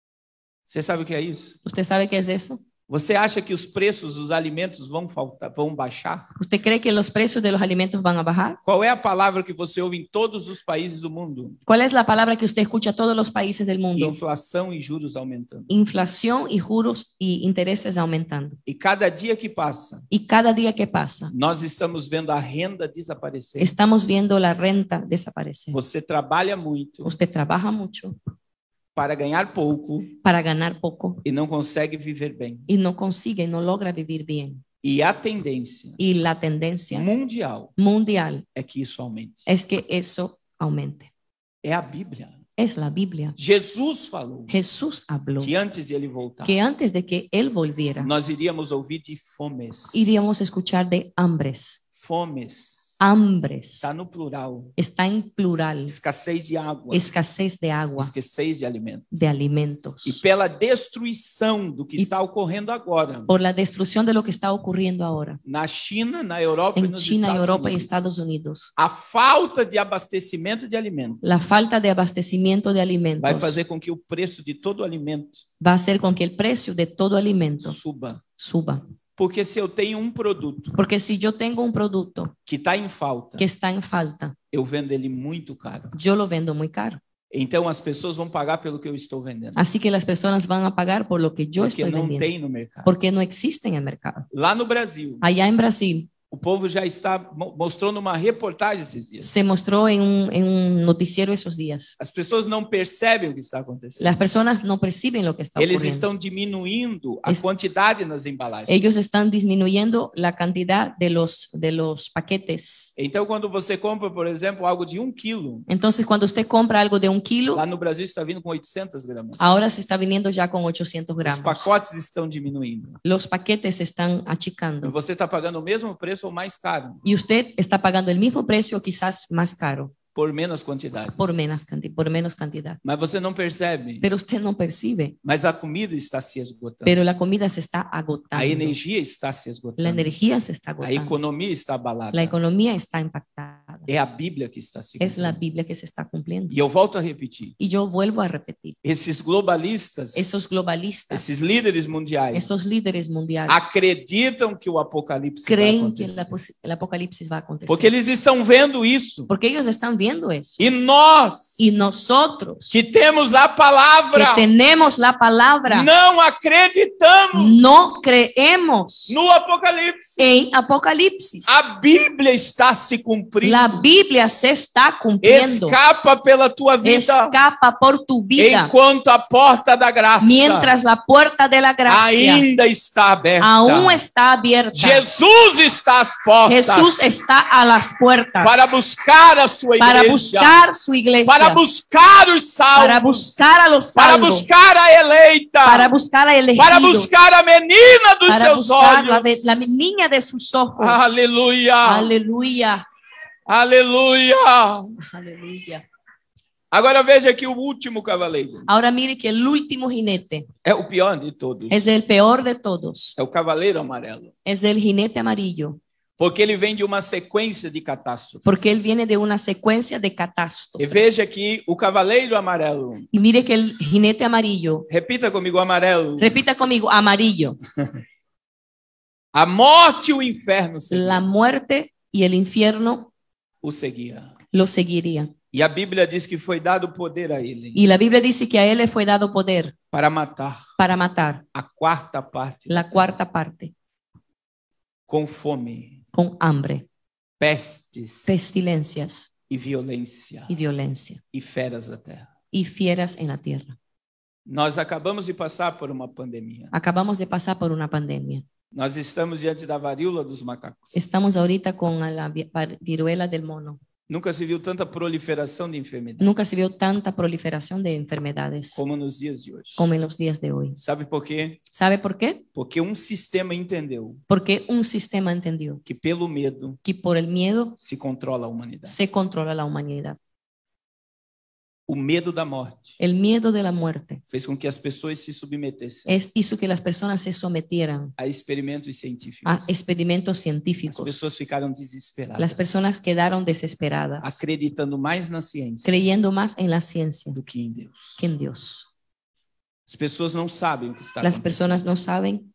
Você sabe o que é isso? ¿Usted sabe qué es eso? Você acha que os preços dos alimentos vão baixar? ¿Usted cree que los precios de los alimentos van a bajar? Qual é a palavra que você ouve em todos os países do mundo? ¿Cuál es la palabra que usted escucha a todos los países del mundo? Inflação e juros aumentando. Inflación y juros y intereses aumentando. E cada dia que passa, Y cada día que pasa, nós estamos vendo a renda desaparecer. estamos viendo la renta desaparecer. Você trabalha muito Usted trabaja mucho para ganhar pouco para ganar poco e não consegue viver bem. y no consigue, no logra vivir bien. E a tendência Y la tendencia mundial mundial é que isso aumente. es que eso aumente. É a Bíblia. Es la Biblia. Jesus falou Jesús habló que antes de ele voltar, que antes de que Él volviera, nós iríamos ouvir de fomes. iríamos a escuchar de hambres. Fomes. Hambres. Está no plural. Está en plural. Escassez de água. Escasez de agua, Escassez de alimentos. de alimentos. E pela destruição do que está ocorrendo agora Por la destrucción de lo que está ocurriendo ahora na China, na Europa e en nos China, Estados Europa y Unidos. Estados Unidos. A falta de abastecimento de alimentos La falta de abastecimiento de alimentos vai fazer com que o preço de todo alimento va a hacer con que el precio de todo alimento suba. Porque se eu tenho um produto Porque si yo tengo un producto que está em falta, que está en falta, eu vendo ele muito caro. yo lo vendo muy caro. Então as pessoas vão pagar pelo que eu estou vendendo. Así que las personas van a pagar por lo que yo Porque estoy não vendiendo, tem no mercado. porque no existe en el mercado. Lá no Brasil, Allá en Brasil o povo já mostrou numa reportagem esses dias. se mostró en un noticiero esos días. As pessoas não percebem o que está acontecendo. Las personas no perciben lo que está Eles ocurriendo. estão diminuindo a quantidade nas embalagens. Ellos están disminuyendo la cantidad de los paquetes. Então, quando você compra, por exemplo, algo de 1 quilo, Entonces, cuando usted compra algo de 1 kilo, lá no Brasil está vindo com 800 gramas. ahora se está viniendo ya con 800 Os gramos. pacotes estão diminuindo. Los paquetes se están E achicando. você está pagando o mesmo preço ou mais caro, Y usted está pagando el mismo precio, quizás más caro, por menos quantidade. por menos cantidad. Mas você não percebe. Pero usted no percibe. Mas a comida está se esgotando. Pero la comida se está A agotando. energia está se La esgotando. energía se está A agotando. economia está abalada. La economía está impactada. É a Bíblia que está se Es la cumprindo. Biblia que se está cumpliendo. E eu volto a repetir. Y yo vuelvo a repetir. Esses globalistas, Esos globalistas, esses líderes mundiais, estos líderes mundiales, acreditam que o apocalipse vai creen que acontecer. el apocalipsis va a acontecer. Porque eles estão vendo isso. Porque ellos están viendo eso. E nós, Y nosotros, que temos a que palavra, tenemos la palabra, não acreditamos no creemos no apocalipse. en Apocalipsis. A Bíblia está se cumprindo. La Biblia se está cumpliendo. Escapa pela tua vida Escapa por tu vida enquanto a porta da graça mientras la puerta de la gracia ainda está aberta. aún está abierta. Jesus está às portas Jesús está a las puertas para buscar a sua para igreja, buscar su iglesia, para buscar os para salvos, buscar a los para salvos, buscar a eleita, para buscar a elegidos, para buscar a menina dos para seus buscar olhos. la niña de sus ojos. Aleluia, Aleluya. aleluia. Aleluya. Agora veja aqui o último cavaleiro. Ahora mire que el último jinete É o pior de todos. es el peor de todos. É o cavaleiro amarelo. Es el jinete amarillo, Porque ele vem de uma sequência de catástrofes. porque él viene de una secuencia de E catástrofes. veja aqui o cavaleiro amarelo. Y mire que el jinete amarillo, Repita comigo, amarelo. repita conmigo, amarillo, A morte e o inferno la muerte y el infierno o seguia. lo seguirían. E a Bíblia diz que foi dado poder a ele Y la Biblia dice que a él le fue dado poder para matar para matar a quarta parte la cuarta parte com fome, con hambre, pestes pestilencias e violência y violencia e feras da terra. y fieras en la tierra. Nós acabamos de passar por uma pandemia. Acabamos de pasar por una pandemia. Nós estamos diante da varíola dos macacos. Estamos ahorita con la viruela del mono. Nunca se viu tanta proliferação de enfermidades Nunca se vio tanta proliferación de enfermedades como nos dias de hoje. como en los días de hoy. Sabe por quê? ¿Sabe por qué? Porque um sistema entendeu Porque un sistema entendió que pelo medo que por el miedo se controla a humanidade. se controla la humanidad. O medo da morte El miedo de la muerte fez com que as pessoas se submetessem hizo que las personas se sometieran a experimentos científicos. a experimentos As científicos. pessoas ficaram desesperadas, Las personas quedaron desesperadas, acreditando mais na ciência creyendo más en la ciencia do que em Deus. que en Dios. As pessoas não sabem o que está Las acontecendo. personas no saben,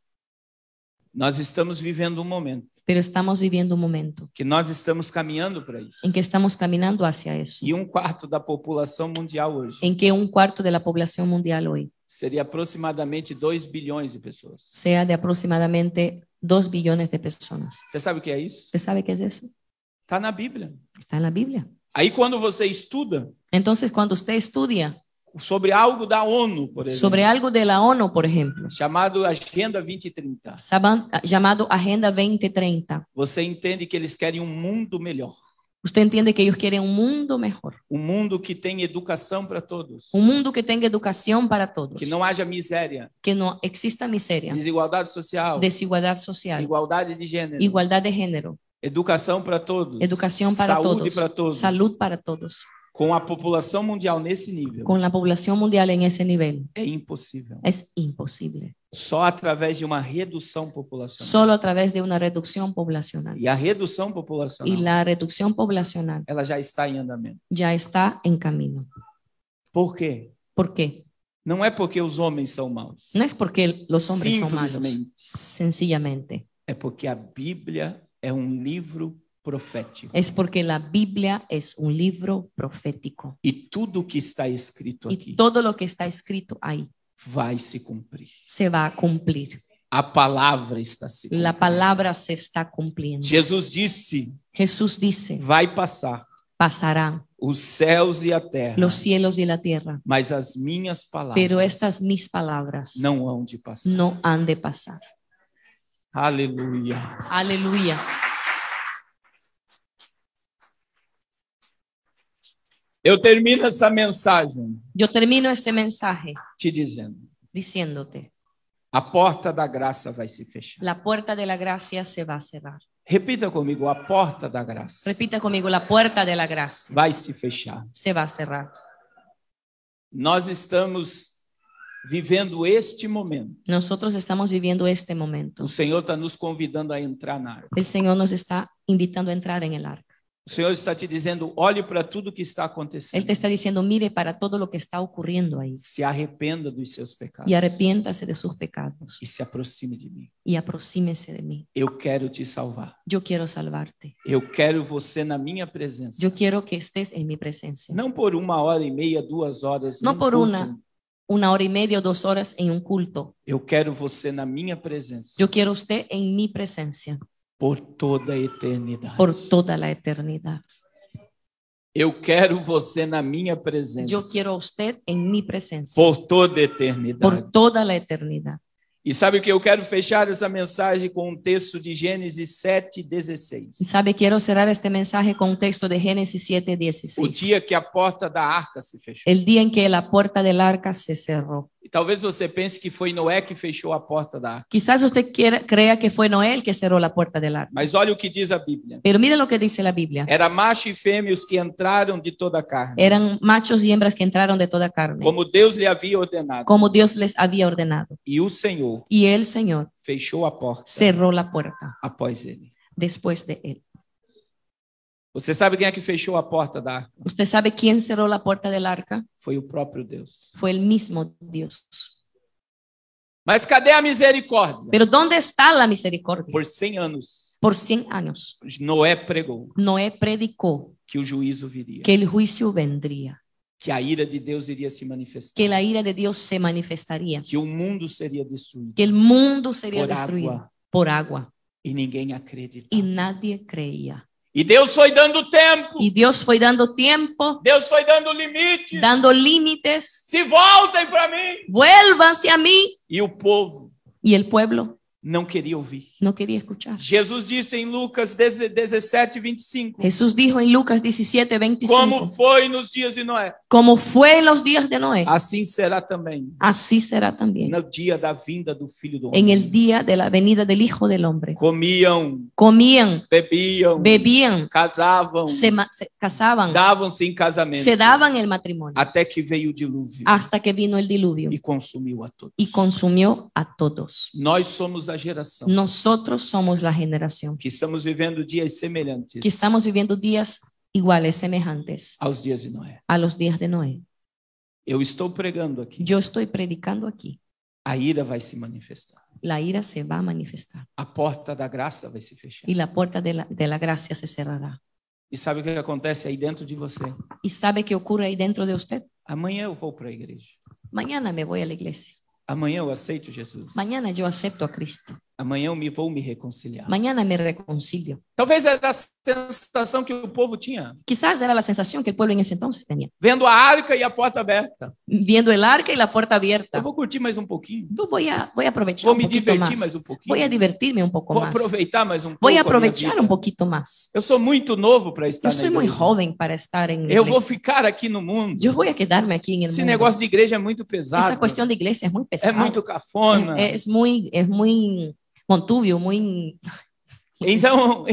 Nós estamos vivendo um momento pero estamos viviendo un momento que nós estamos caminhando para isso. en que estamos caminando hacia eso, E 1/4 da população mundial hoje en que un cuarto de la población mundial hoy seria aproximadamente 2 bilhões de pessoas. sea de aproximadamente 2 billones de personas. Você sabe o que é isso? ¿Usted sabe qué es eso? Está na Bíblia. Está en la Biblia. Aí quando você estuda Entonces, cuando usted estudia sobre algo da ONU, por exemplo, sobre algo de la ONU, por ejemplo, chamado Agenda 2030, llamado Agenda 2030, você entende que eles querem um mundo melhor. usted entiende que ellos quieren un mundo mejor, Um mundo que tem educação para todos, un mundo que tenga educación para todos, que não haja miséria, que no exista miseria, desigualdade social, desigualdad social, igualdade de gênero, igualdad de género, educação para todos, educación para saúde todos, para todos. salud para todos. Com a população mundial nesse nível, Con la población mundial en ese nivel, é impossível. es imposible. Só através de uma redução populacional. Solo a través de una reducción poblacional. E a redução Y populacional, la reducción poblacional ela já está em andamento. ya está en camino. Por quê? ¿Por qué? Não é porque os homens são maus. No es porque los hombres son malos, Simplesmente sencillamente. é porque a Bíblia é um livro profético. Es porque la Biblia es un libro profético. E tudo que está escrito Y aqui todo lo que está escrito ahí vai se cumprir. se va a cumplir. A palavra está se cumprindo. La palabra se está cumpliendo. Jesus disse, Jesús dice, vai passar pasarán os céus e a terra, los cielos y la tierra, mas as minhas palavras pero estas mis palabras não hão de passar. no han de pasar. Aleluia. Aleluya. Eu termino essa mensagem Yo termino este mensaje te dizendo, diciéndote, a porta da graça vai se fechar. la puerta de la gracia se va a cerrar. Repita comigo, a porta da graça Repita conmigo, la puerta de la gracia vai se fechar. se va a cerrar. Nós estamos vivendo este momento. Nosotros estamos viviendo este momento. O Senhor está nos convidando a entrar na arca. El Señor nos está invitando a entrar en el arca. O Senhor está te dizendo, olhe para tudo que está Él acontecendo. te está diciendo, mire para todo lo que está ocurriendo ahí Se arrependa dos seus pecados y arrepiéntase de sus pecados e se aproxime de mim. y aproxímese de mí. Eu quero te salvar. Yo quiero salvarte. Eu quero você na minha presença. Yo quiero que estés en mi presencia. Não por 1h30, 2 horas. No num por culto. una hora y media o 2 horas en un culto. Eu quero você na minha presença Yo quiero usted en mi presencia por toda a eternidade. por toda la eternidad. Eu quero você na minha presença Yo quiero a usted en mi presencia por toda a eternidade. por toda la eternidad. E sabe o que eu quero fechar essa mensagem com um texto de Gênesis 7:16. Y sabe, quiero cerrar este mensaje con un texto de Génesis O 7:16. dia que a porta da arca se fechou. El día en que la puerta del arca se cerró. E talvez você pense que foi Noé que fechou a porta da arca. Quizás usted crea que fue Noé el que cerró la puerta del arca. Mas olha o que diz a Bíblia. Pero mire lo que dice la Biblia. Era macho e fêmea os que entraram de toda a carne, Eran machos y hembras que entraron de toda carne, como Deus lhe havia ordenado. como Dios les había ordenado. E o Senhor Y el Señor fechou a porta cerró la puerta após ele. después de él. Você sabe quem é que fechou a porta da arca? ¿Usted sabe quién cerró la puerta del arca? Foi o próprio Deus. Fue el mismo Dios. Mas cadê a misericórdia? Pero ¿dónde está la misericordia? Por 100 anos, Por 100 años, Noé pregou Noé predicó que o juízo viria, que el juicio vendría, que a ira de Deus iria se manifestar, que la ira de Dios se manifestaría, que o mundo seria destruído que el mundo sería por destruido água, por agua. e ninguém acreditava. Y nadie creía. E Deus foi dando tempo, Y Dios fue dando tiempo, Deus foi dando limites. dando límites. Se voltem para mim. Vuélvanse a mí. E o povo Y el pueblo não queria ouvir. no quería escuchar. Jesus disse em Lucas 17:25, Jesús dijo en Lucas 17:25, como foi nos dias de Noé, como fue en los días de Noé, assim será também así será también no dia da vinda do Filho do en Homem. el día de la venida del Hijo del Hombre. Comiam, Comían, bebiam, bebían, casavam, se casaban, davam-se em casamento, se daban el matrimonio, até que veio o dilúvio hasta que vino el diluvio e consumiu a todos. y consumió a todos. Nós somos a geração Nosotros somos la generación que estamos vivendo dias semelhantes que estamos viviendo días iguales, semejantes aos dias de Noé. a los días de Noé. Eu estou pregando aqui. Yo estoy predicando aquí. A ira vai se manifestar. La ira se va a manifestar A porta da graça vai se fechar. y la puerta de la gracia se cerrará. E sabe o que acontece aí dentro de você? ¿Y sabe qué ocurre ahí dentro de usted? Amanhã eu vou para a igreja. Mañana me voy a la iglesia. Amanhã eu aceito Jesus. Mañana yo acepto a Cristo. Amanhã eu vou me reconciliar. Mañana me reconcilio. Talvez era a sensação que o povo tinha, Quizás era la sensación que el pueblo en ese entonces tenía. vendo a arca e a porta aberta. Viendo el arca y la puerta Eu abierta. vou curtir mais um pouquinho. Yo voy a aprovechar Vou un me poquito divertir más. mais um pouquinho. Voy a divertirme un poco Vou más. aproveitar mais um pouco. Voy a a minha aprovechar vida. un poquito más. Eu sou muito novo para estar Yo na soy muy igreja. joven para estar en la Eu vou iglesia. ficar aqui no mundo. Yo voy a quedarme aquí en el Esse mundo. negócio de igreja é muito pesado. Esa cuestión de iglesia es muy É pesada. muito cafona. Es muy montubio, muy... Então,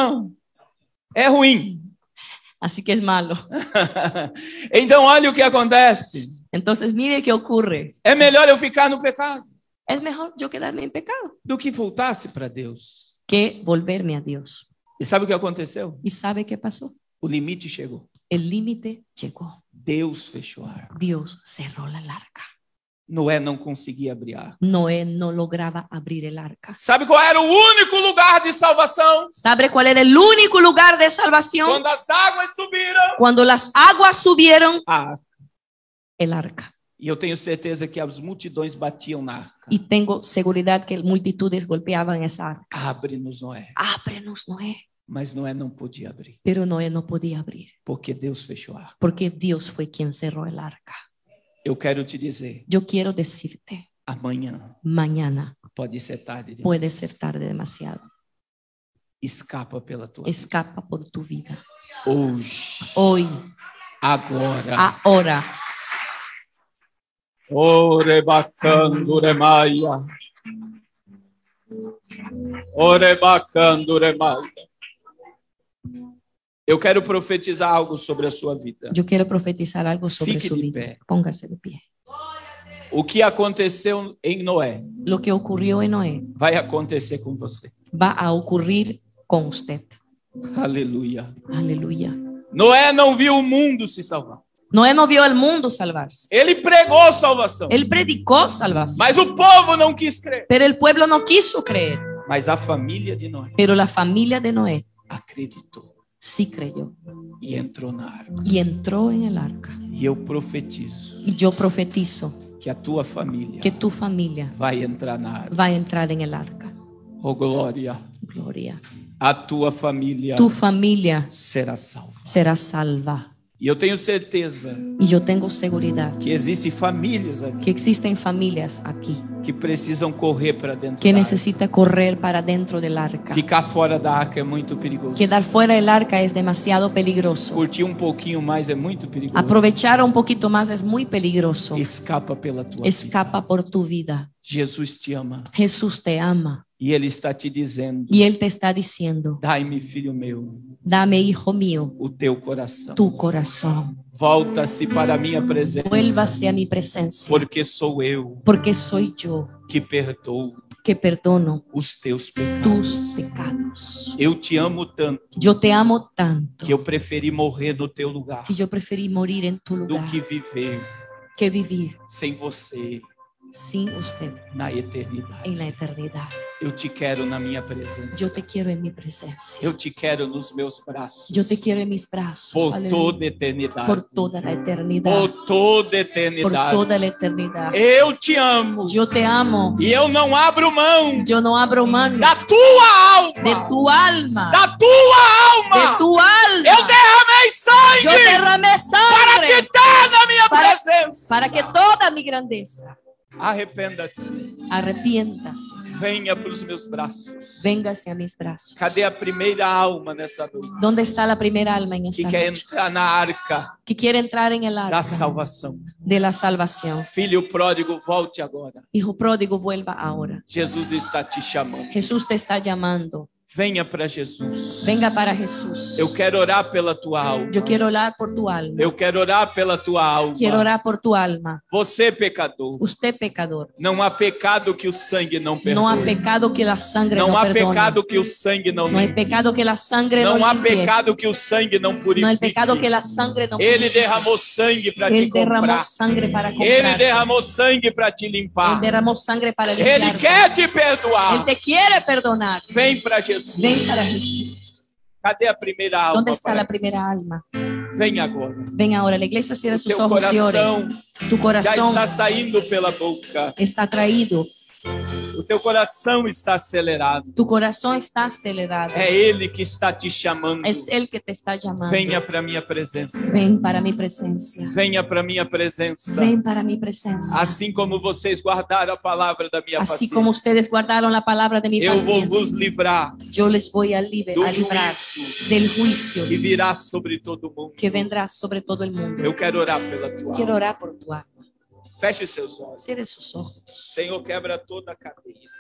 é ruim. Así que es malo. Então, olha o que acontece. Entonces, mire qué ocurre. É melhor eu ficar no pecado Es mejor yo quedarme en pecado do que voltar-se para Deus. que volverme a Dios. E sabe o que aconteceu? ¿Y sabe qué pasó? O limite chegou. El límite llegó. Deus fechou a arca. Dios cerró la arca. Noé não conseguia abrir a arca. Noé no lograba abrir el arca. Sabe qual era o único lugar de salvação? ¿Sabe cuál era el único lugar de salvación? Quando as águas subiram, Cuando las aguas subieron, a arca. el arca. E eu tenho certeza que as multidões batiam na arca. Y tengo seguridad que multitudes golpeaban esa arca. Abre-nos, Noé. Ábrenos, Noé. Mas Noé não podia abrir, Pero Noé no podía abrir, porque Deus fechou a arca. porque Dios fue quien cerró el arca. Eu quero te dizer, Yo quiero decirte, amanhã mañana pode ser tarde demais. puede ser tarde demasiado. Escapa pela tua vida. Escapa por tu vida. Hoje, Hoy, agora. ahora. Ore bacandure maia. Ore bacandure maia. Eu quero profetizar algo sobre a sua vida. Yo quiero profetizar algo sobre Fique su de vida. pé. Póngase de pie. O que aconteceu em Noé Lo que ocurrió en Noé vai acontecer com você. va a ocurrir con usted. Aleluia. Aleluya. Noé não viu o mundo se salvar. Noé no vio al mundo salvarse. Ele pregou salvação. Él predicó salvación, Mas o povo não quis crer. pero el pueblo no quiso creer. Mas a família de Noé Pero la familia de Noé acreditou sí creyó e entrou na arca. y entró en el arca. E eu profetizo Y yo profetizo que a tua família que tu familia vai entrar na arca. va a entrar en el arca. Oh glória, Gloria. a tua família Tu familia será salva. será salva. E eu tenho certeza Y yo tengo seguridad que existem famílias aqui que existen familias aquí que precisam correr para dentro que da arca. necesita correr para dentro del arca. Ficar fora da arca é muito perigoso. Quedar fuera del arca es demasiado peligroso. Curtir um pouquinho mais é muito perigoso. Aprovechar un poquito más es muy peligroso. Escapa pela tua vida. Escapa por tu vida. Jesus te ama Jesús te ama e Ele está te dizendo: y Él te está diciendo, dai-me, filho meu, dame, hijo mío, o teu coração. tu corazón. Volta-se para a minha presença, Vuélvase a mi presencia, porque sou eu porque soy yo que perdoo que perdono os teus pecados. tus pecados. Eu te amo tanto Yo te amo tanto que eu preferi morrer no teu lugar que yo preferí morir en tu do lugar que viver que vivir sem você sin usted na eternidade. en la eternidad. Eu te quero na minha presença. Yo te quiero en mi presencia. Eu te quero nos meus braços. Yo te quiero en mis brazos. Por Aleluya. toda eternidade. Por toda la eternidad. Por toda Por eternidade. toda la eternidad. Eu te amo. Yo te amo. E eu não abro mão Yo no abro mano da tua alma. de tu alma. Da tua alma. De tu alma. Eu derramei sangue Yo derramé para sangre te ter na minha para- presença. para que toda mi grandeza, Arrependa-te. arrepiéntase, Venha para os meus braços. véngase a mis brazos. Cadê a primeira alma nessa noite? ¿Dónde está la primera alma en Que esta quer noche? entrar na arca Que quiere entrar en el da arca salvação. de la salvación. Filho pródigo, volte agora. Hijo pródigo, vuelva ahora. Jesus está te chamando. Jesús te está llamando. Venha para Jesus. Venga para Jesús. Eu quero orar pela tua alma. Yo quiero orar por tu alma. Eu quero orar pela tua alma. Quiero orar por tu alma. Você, pecador, Usted pecador. não há pecado que o sangue não perdoe. No hay pecado que la sangre Não no há perdone. pecado que o sangue não No hay limpe. pecado que la sangre no Não há limpie. pecado que o sangue não No hay purifique. pecado que la sangre no Ele purifique. derramou sangue para te Él derramó comprar. sangre para Ele comprar. derramou sangue para te Él limpar. derramó sangre para Ele limpiarte. quer te Él perdoar. te quiere perdonar. Vem para Jesus. Ven para Jesús. Cadê a primeira alma? ¿Dónde está para la primera alma? Vem agora. Ven ahora. La iglesia cierra O sus teu ojos y ore. coração Tu já corazón está saindo pela boca. está traído. O teu coração está acelerado. Tu corazón está acelerado. É Ele que está te chamando. Es Él que te está llamando. Venha para minha presença. Ven para mi presencia. Venha para minha presença. Ven para mi presencia. Assim como vocês guardaram a palavra da minha Así paciência, como ustedes guardaron la palabra de mi eu vou paciencia, vos livrar yo les voy a do librar juízo del juicio que virá sobre todo mundo. que vendrá sobre todo el mundo. Eu quero orar pela tua Quiero alma. orar por tu alma. Feche seus olhos. Cierre sus ojos. Senhor, quebra toda a cadeia.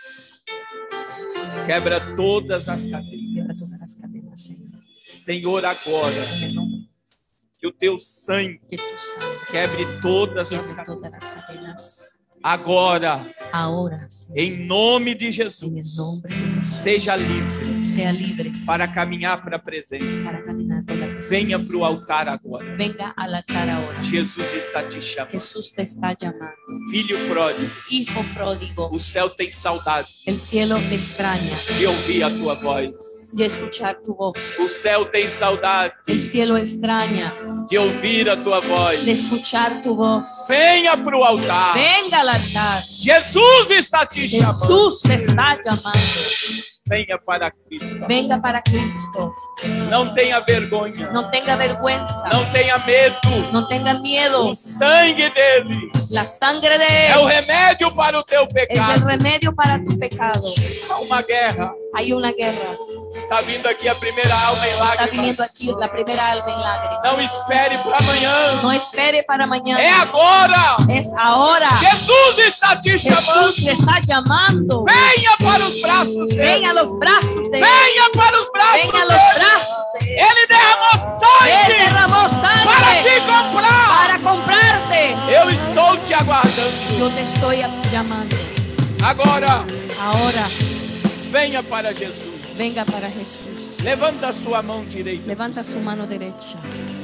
Quebra todas as Cierra cadeias. todas las cadenas, Señor. Senhor, agora, En el nombre que o teu sangue de tu sangre. quebre todas as Cierre cadeias. todas las cadenas. Agora, Ahora, Señor, em nome de en el Jesus, nombre de Jesús, seja livre sea libre para caminhar para a presença. para caminar por la presencia. Venha para o altar agora. Venga al altar ahora. Jesus está te chamando. Jesús te está llamando. Filho pródigo, Hijo pródigo, o céu tem saudade el cielo te extraña de ouvir a tua voz. de escuchar tu voz. O céu tem saudade El cielo extraña de ouvir a tua voz. de escuchar tu voz. Venha para o altar. Venga al altar. Jesus está te chamando. Jesús te está llamando. Venha para Cristo. Venga para Cristo. Não tenha vergonha. No tenga vergüenza. Não tenha medo. No tenga miedo. O sangue dele La sangre de é o Él remédio para o teu es el pecado. remedio para tu pecado. Há uma guerra. Hay una guerra. Está vindo aqui a primeira alma em Está lágrimas. viniendo aquí la primera alma en lágrimas. Não espere para amanhã. No espere para mañana. É agora. Es ahora. Jesus está te Jesús chamando. te está llamando. Venha para os braços Ven dele. a los brazos de Él. Venha para os braços Ven a los dele. brazos de Él. Ele derramou Él sangue derramó para sangre te comprar. para comprarte. Eu estou te aguardando. Yo te estoy llamando. Agora, Ahora, venha para Jesus. venga para Jesús. Levanta a sua mão direita. Levanta su mano derecha.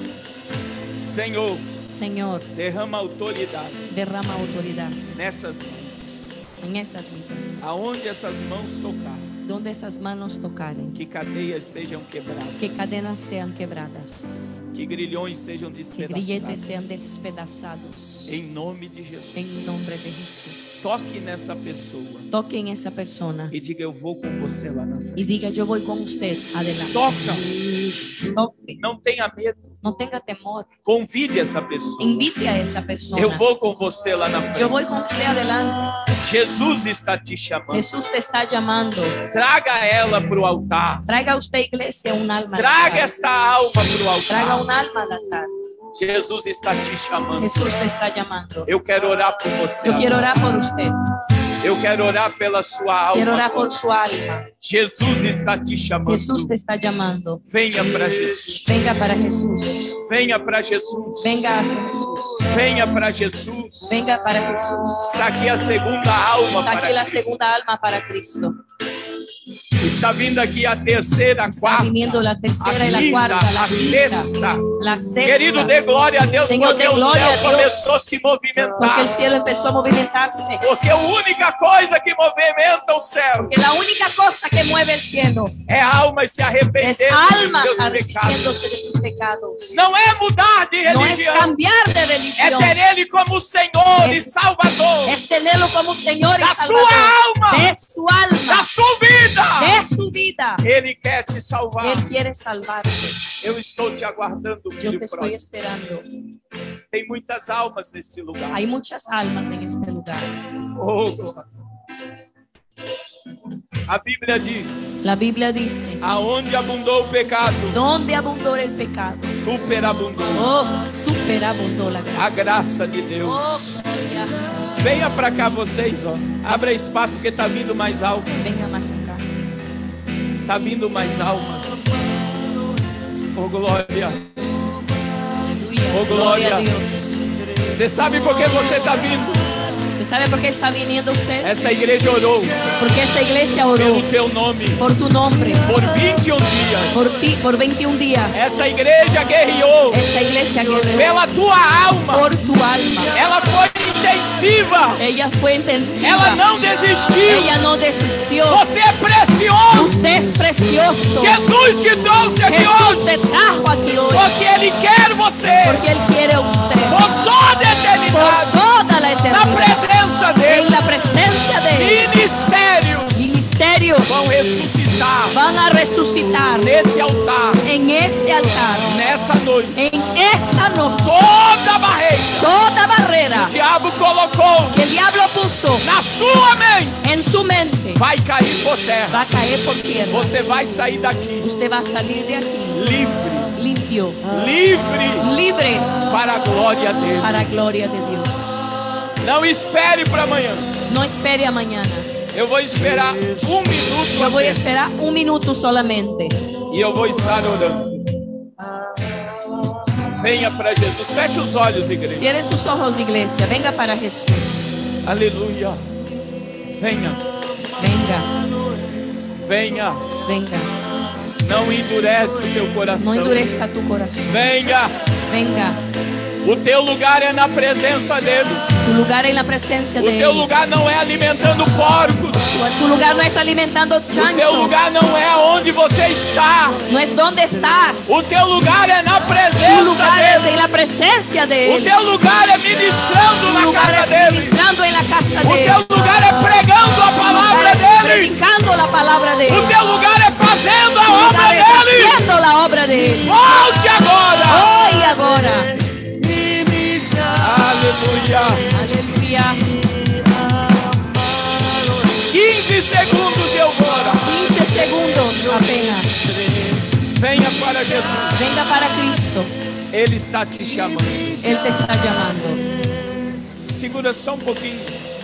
Senhor, Señor, derrama autoridade derrama autoridad nessas mãos. en esas vidas. Aonde essas mãos tocarem, Donde esas manos tocaren, que cadeias sejam quebradas, que cadenas sean quebradas, que grilhões sejam que grilletes despedaçados. sean despedazados. Em nome de Jesus. En nombre de Jesús. Toque nessa pessoa Toque en esa persona e diga: eu vou com você lá na frente. y diga: yo voy con usted. Adelante. Toca, Toque. não tenha medo. No tenga temor. Convide essa pessoa. Invite a esa persona. Eu vou com você lá na Yo frente. voy con usted adelante. Jesus está te chamando. Jesús te está llamando. Traga ela para o altar. Traiga usted, iglesia, un alma. al Traga altar. esta alma para o Traiga altar. un alma al altar. Jesus está te chamando. Jesús te está llamando. Eu quero orar por você. Yo quiero agora. orar por usted. Eu quero orar pela sua alma. Quiero orar por agora. su alma. Jesus está te chamando. Jesús te está llamando. Venha para Jesus. Venga para Jesús. Venha para Jesus. Venga hacia Jesús. Venha para Jesus. Venga para Jesús. Está aqui a segunda alma Está para aquí la Cristo. segunda alma para Cristo. Está vindo aqui a terceira, a Está quarta, viniendo la a tercera y la quinta, cuarta, la a quinta, sexta. la sexta. Querido, dê glória a Deus, Senhor, porque dê o glória céu a Deus. começou a se Porque movimentar. el cielo empezó a movimentarse. Porque a única coisa que movimenta o céu Que la única cosa que mueve el cielo é almas se es arrependendo almas dos seus pecados. arrepintiéndose de sus pecados. Não é mudar de No es religião, cambiar de é religión. ter Ele como Senhor e Es- Salvador Es tenerlo como Señor y da Salvador sua alma, de su alma, da sua vida. de su vida. Ele quer te salvar. Él quiere salvarte. Eu estou te aguardando, Yo filho te estoy pródigo. esperando. Tem muitas almas nesse lugar. Hay muchas almas en este lugar. Oh, glória. A Bíblia diz: La Biblia dice, aonde abundou o pecado, ¿dónde abundó el pecado? superabundou Oh, superabundó la gracia. a graça de Deus. Oh, gloria. Venha para cá vocês, ó. Abra espaço porque tá vindo mais alma. Venga más acá. Tá vindo mais alma. Oh, glória. Aleluya. Oh, Gloria gloria. a Dios. Você sabe por que você tá vindo? ¿Usted sabe por qué está viniendo usted? Essa igreja orou Porque esta iglesia oró pelo teu nome por tu nombre, por 21 dias. por ti, por 21 días. Essa igreja guerreou Esta iglesia guerreó pela tua alma. por tu alma. Ela foi intensiva. Ella fue intensiva. Ela não desistiu. Ella no desistió. Você é precioso. Usted es precioso. Jesus te trouxe aqui Jesús hoje te trajo aquí hoy porque Ele quer você porque Él quiere a usted por toda a por eternidade toda la na eternidad. presença dele. En la presencia de Él, Ministérios ministerios vão ressuscitar van a resucitar nesse altar, en este altar, nessa noite. en esta noche. Toda barreira Toda barrera que o diabo colocou que el diablo puso na sua mente en su mente vai cair por terra. va a caer por tierra. Você vai sair daqui Usted va a salir de aquí livre, limpio, livre libre para a glória dele. para gloria de Dios. Não espere para amanhã. No espere a mañana. Eu vou esperar um minuto Yo voy a apenas, esperar un minuto solamente. e eu vou estar orando. Venha para Jesus. Feche os olhos, igreja. Cierre sus ojos, iglesia. Venga para Jesús. Aleluia. Venha, Venga, venha. venga. Não endurece o teu coração. No endurezca tu corazón. Venha. Venga. O teu lugar é na presença dele. Tu lugar en la presencia O de teu Él. lugar não é alimentando porcos. Tu lugar no es alimentando O teu chanchos. lugar não é onde você está. No es donde estás. O teu lugar é na Tu presença lugar es dele. en la presencia de O Él. teu lugar é ministrando Tu na lugar casa es dele. ministrando en la casa O de Él. teu lugar é pregando a Tu palavra lugar es dele. predicando la palabra de Él. O teu lugar é fazendo a Tu obra lugar es dele. haciendo la obra de Él. Volte agora. Hoy y ahora. Aleluia. Aleluya. 15 segundos eu vou orar. 15 segundos apenas. Venha para Jesus. Venga para Cristo. Ele está te chamando. Él te está llamando. Segura só um pouquinho.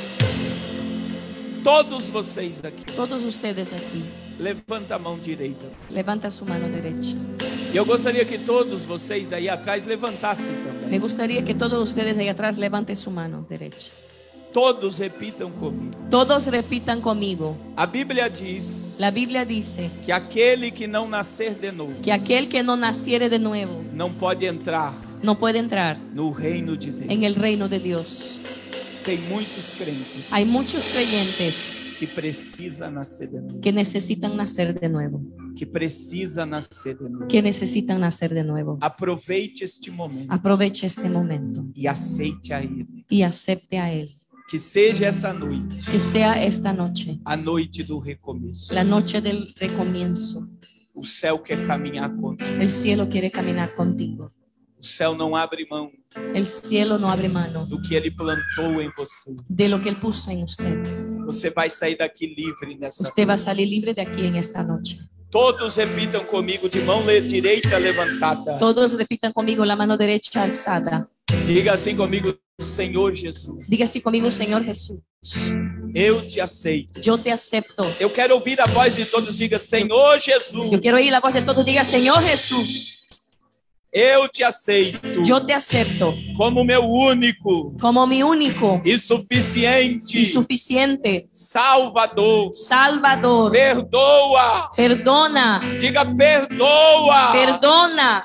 Todos vocês aqui, Todos ustedes aquí. levanta a mão direita. Levanta su mano derecha. E eu gostaria que todos vocês aí atrás levantassem também. Me gustaría que todos ustedes ahí atrás levanten su mano derecha. Todos repitam comigo. Todos repitan conmigo. A Bíblia diz La Biblia dice que aquele que não nascer de novo que aquel que no naciere de nuevo não pode entrar no puede entrar no reino de Deus. en el reino de Dios. Tem muitos crentes Hay muchos creyentes que precisam nascer de novo. que necesitan nacer de nuevo. Que precisa nascer de novo. Que necesitan nacer de nuevo. Aproveite este momento Aproveche este momento e aceite a Ele. y acepte a Él. Que seja essa noite, Que sea esta noche, a noite do recomeço. la noche del recomienzo. O céu quer caminhar contigo. El cielo quiere caminar contigo. O céu não abre mão El cielo no abre mano do que Ele plantou em você. de lo que Él puso en usted. Você vai sair daqui livre nessa Usted va a noite. salir libre de aquí en esta noche. Todos repitam comigo de mão direita levantada. Todos repitan conmigo la mano derecha alzada. Diga assim comigo, Senhor Jesus. Diga así conmigo, Señor Jesús. Eu te aceito. Yo te acepto. Eu quero ouvir a voz de todos. Diga, Senhor Jesus. Yo quiero oír la voz de todos. Diga, Señor Jesús, Eu te aceito Yo te acepto como meu único como mi único e suficiente y suficiente Salvador. Salvador. Perdoa. Perdona, Diga perdoa. perdona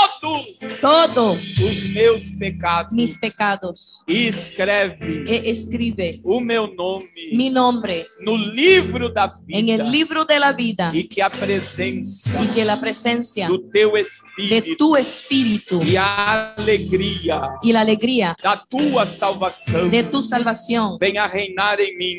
Todos todos os meus pecados. mis pecados. E escreve Escribe o meu nome mi nombre no livro da vida. en el libro de la vida E que a presença y que la presencia do teu de Espírito tu espíritu e a alegria y la alegría da tua salvação de tu salvación venha reinar em mim.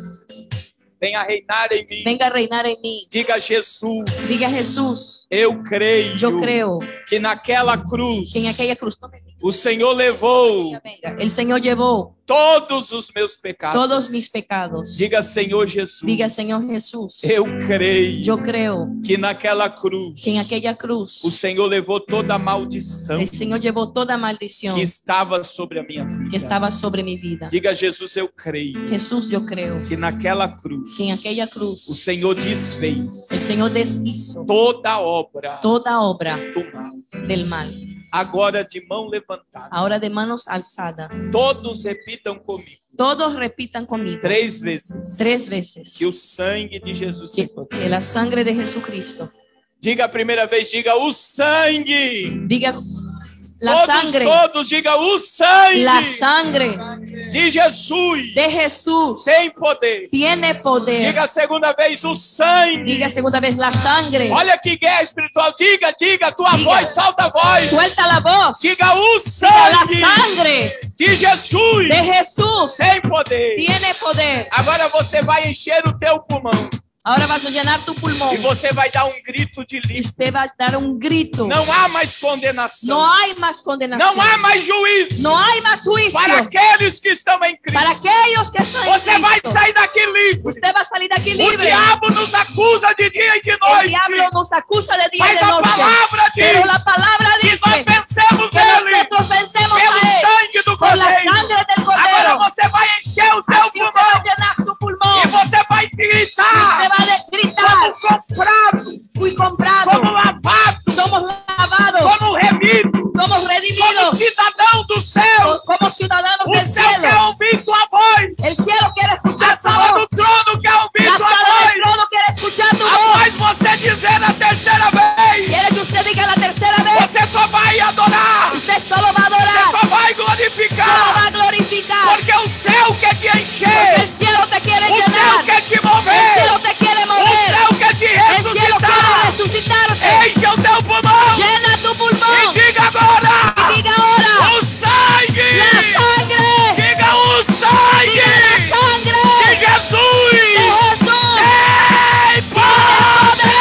Venha reinar em mim. venga a reinar en mí. Diga Jesus, Diga Jesús, eu creio yo creo que naquela cruz que en aquella cruz o Senhor levou el Señor llevó todos os meus pecados. todos mis pecados. Diga Senhor Jesus, Diga Señor Jesús, eu creio yo creo que naquela cruz que en aquella cruz o Senhor levou toda a maldição el Señor llevó toda maldición que estava sobre a minha vida. que estaba sobre mi vida. Diga Jesus, eu creio Jesús, yo creo que naquela cruz que en aquella o cruz Senhor desfez el Señor deshizo toda obra toda obra do mal. del mal. Agora de mão levantada, Ahora de manos alzadas, todos repitam comigo todos repitan conmigo 3 vezes 3 veces que o sangue de Jesus tem poder. que la sangre de Jesucristo. Diga a primeira vez, diga o sangue. Diga la sangre, Todos, diga o sangue la sangre de Jesus de Jesús tem poder. tiene poder. Diga a segunda vez, o sangue. Diga segunda vez, la sangre. Olha que guerra espiritual. Diga, diga, tua Diga. voz, solta a voz. Suelta la voz. Diga o Diga la sangue sangre de Jesus de Jesús tem poder. tiene poder. Agora você vai encher o teu pulmão Ahora vas a llenar tu pulmón e você vai dar um grito de y livre. usted va a dar un grito. Não há mais condenação. No hay más condenación. Não há mais juízo No hay más juicio para aqueles que estão em Cristo. para aquellos que están en Você vai Cristo. sair daqui livre. Usted va a salir de aquí O libre. diabo nos acusa de dia e de El noite. diablo nos acusa de día y Mas de a noche. palavra Pero diz la palabra que dice nós vencemos que ele nosotros vencemos pelo a él sangue do por la Cordeiro. sangre del Agora Cordero. você vai encher o teu Así usted va a pulmão llenar su pulmón. e você vai Usted gritar va a gritar. como comprado, Fui comprado. como lavado, Somos lavados. como remido, Somos como redimidos. cidadão do céu. Como ciudadanos O del céu quer cielo. ouvir tua voz. El cielo quiere escuchar A tu sala voz. do trono quer ouvir La tua sala del voz. trono quiere escuchar tu voz. Após você dizer a terceira vez, Quiere que usted diga la tercera vez. você só vai adorar. Usted solo va a Você adorar. só vai Solo glorificar. va a glorificar. Porque o céu quer te Porque el encher. cielo te quiere O céu llenar. quer te El mover. cielo te quiere O mover. céu quer te El cielo quiere ressuscitar. resucitarte. Enche o teu pulmão. Llena tu E pulmón. diga agora. Y diga ahora. O sangue. La sangre Diga o sangue. Diga la sangre de Jesus. de Jesús. Tem poder.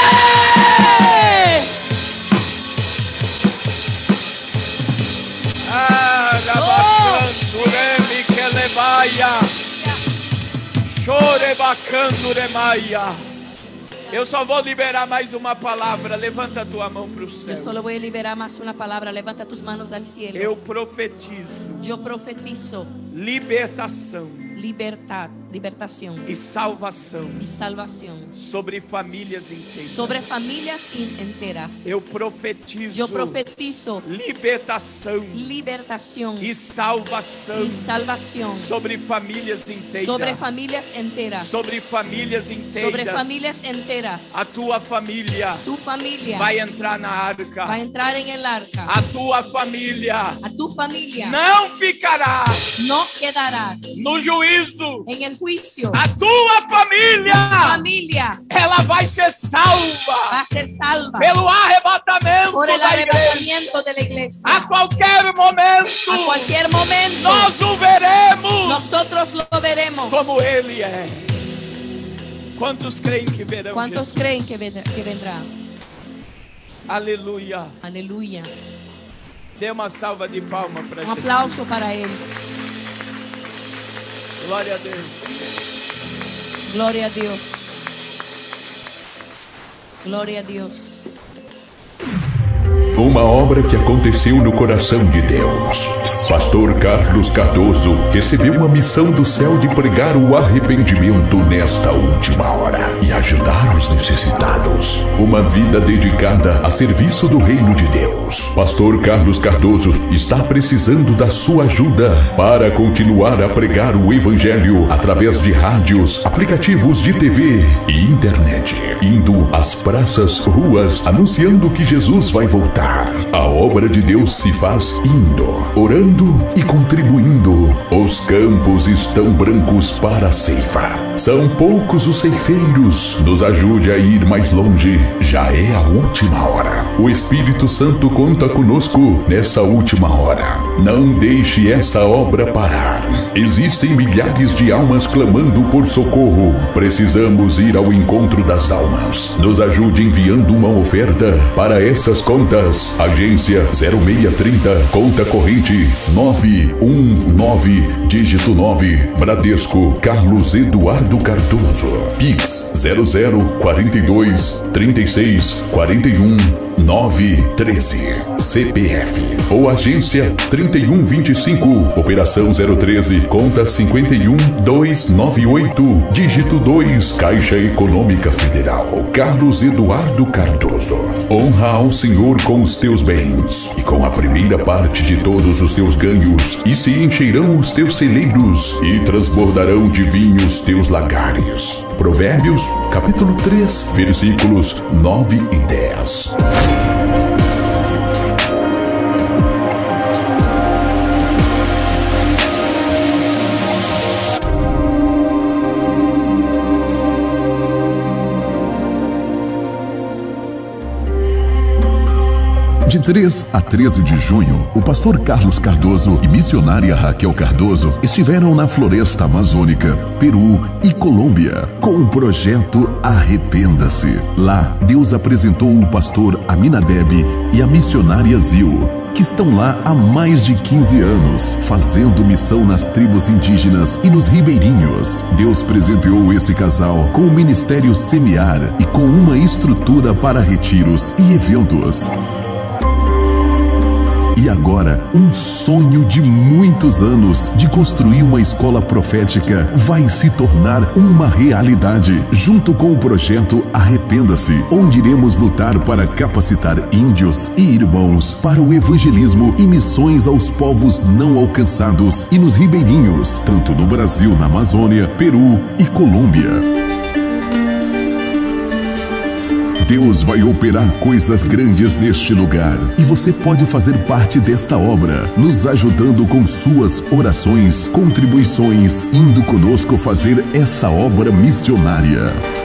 Rabacanturemi que levaia. Chore bacanduremaia. Eu só vou liberar mais uma palavra. Levanta a tua mão para o Yo céu. solo voy a liberar más una palabra. Levanta tus manos al cielo. Eu profetizo Yo profetizo libertação libertad, libertación e salvação y salvación sobre famílias inteiras. sobre familias enteras. Eu profetizo Yo profetizo libertação libertación e salvação y salvación sobre famílias inteiras. sobre familias enteras. Sobre famílias inteiras. Sobre familias enteras. A tua família Tu familia vai entrar na arca. va a entrar en el arca. A tua família A tu familia não ficará no quedará no juízo. en el juicio. A tua família, Familia ela vai ser va salva a ser salva pelo arrebatamento por el da igreja. arrebatamiento de la iglesia. A qualquer momento, A cualquier momento nós o veremos nosotros lo veremos. como ele é. Quantos creem que verão ¿Cuántos Jesus? creen que vendrá? Aleluia. Aleluya. Dê uma salva de palmas para Un Jesus. aplauso para él. Glória a Deus. Gloria a Dios. Gloria a Dios. Uma obra que aconteceu no coração de Deus. Pastor Carlos Cardoso recebeu a missão do céu de pregar o arrependimento nesta última hora e ajudar os necessitados. Uma vida dedicada a serviço do reino de Deus. Deus. Pastor Carlos Cardoso está precisando da sua ajuda para continuar a pregar o Evangelho através de rádios, aplicativos de TV e internet, indo às praças, ruas, anunciando que Jesus vai voltar. A obra de Deus se faz indo, orando e contribuindo. Os campos estão brancos para a ceifa. São poucos os ceifeiros. Nos ajude a ir mais longe. Já é a última hora. O Espírito Santo conta conosco nessa última hora. Não deixe essa obra parar. Existem milhares de almas clamando por socorro. Precisamos ir ao encontro das almas. Nos ajude enviando uma oferta para essas contas. Agência 0630, conta corrente 919, dígito 9, Bradesco, Carlos Eduardo Cardoso. Pix 0042 36 41 913. CPF ou agência 3125, operação 013, conta 51298, dígito 2, Caixa Econômica Federal. Carlos Eduardo Cardoso. Honra ao Senhor com os teus bens e com a primeira parte de todos os teus ganhos, e se encherão os teus celeiros e transbordarão de vinho os teus lagares. Provérbios, capítulo 3, versículos 9 e 10. De 3 a 13 de junho, o pastor Carlos Cardoso e missionária Raquel Cardoso estiveram na floresta amazônica, Peru e Colômbia, com o projeto Arrependa-se. Lá, Deus apresentou o pastor Aminadeb e a missionária Zil, que estão lá há mais de 15 anos, fazendo missão nas tribos indígenas e nos ribeirinhos. Deus presenteou esse casal com o ministério Semear e com uma estrutura para retiros e eventos. E agora, um sonho de muitos anos de construir uma escola profética vai se tornar uma realidade, junto com o projeto Arrependa-se, onde iremos lutar para capacitar índios e irmãos para o evangelismo e missões aos povos não alcançados e nos ribeirinhos, tanto no Brasil, na Amazônia, Peru e Colômbia. Deus vai operar coisas grandes neste lugar e você pode fazer parte desta obra, nos ajudando com suas orações, contribuições, indo conosco fazer essa obra missionária.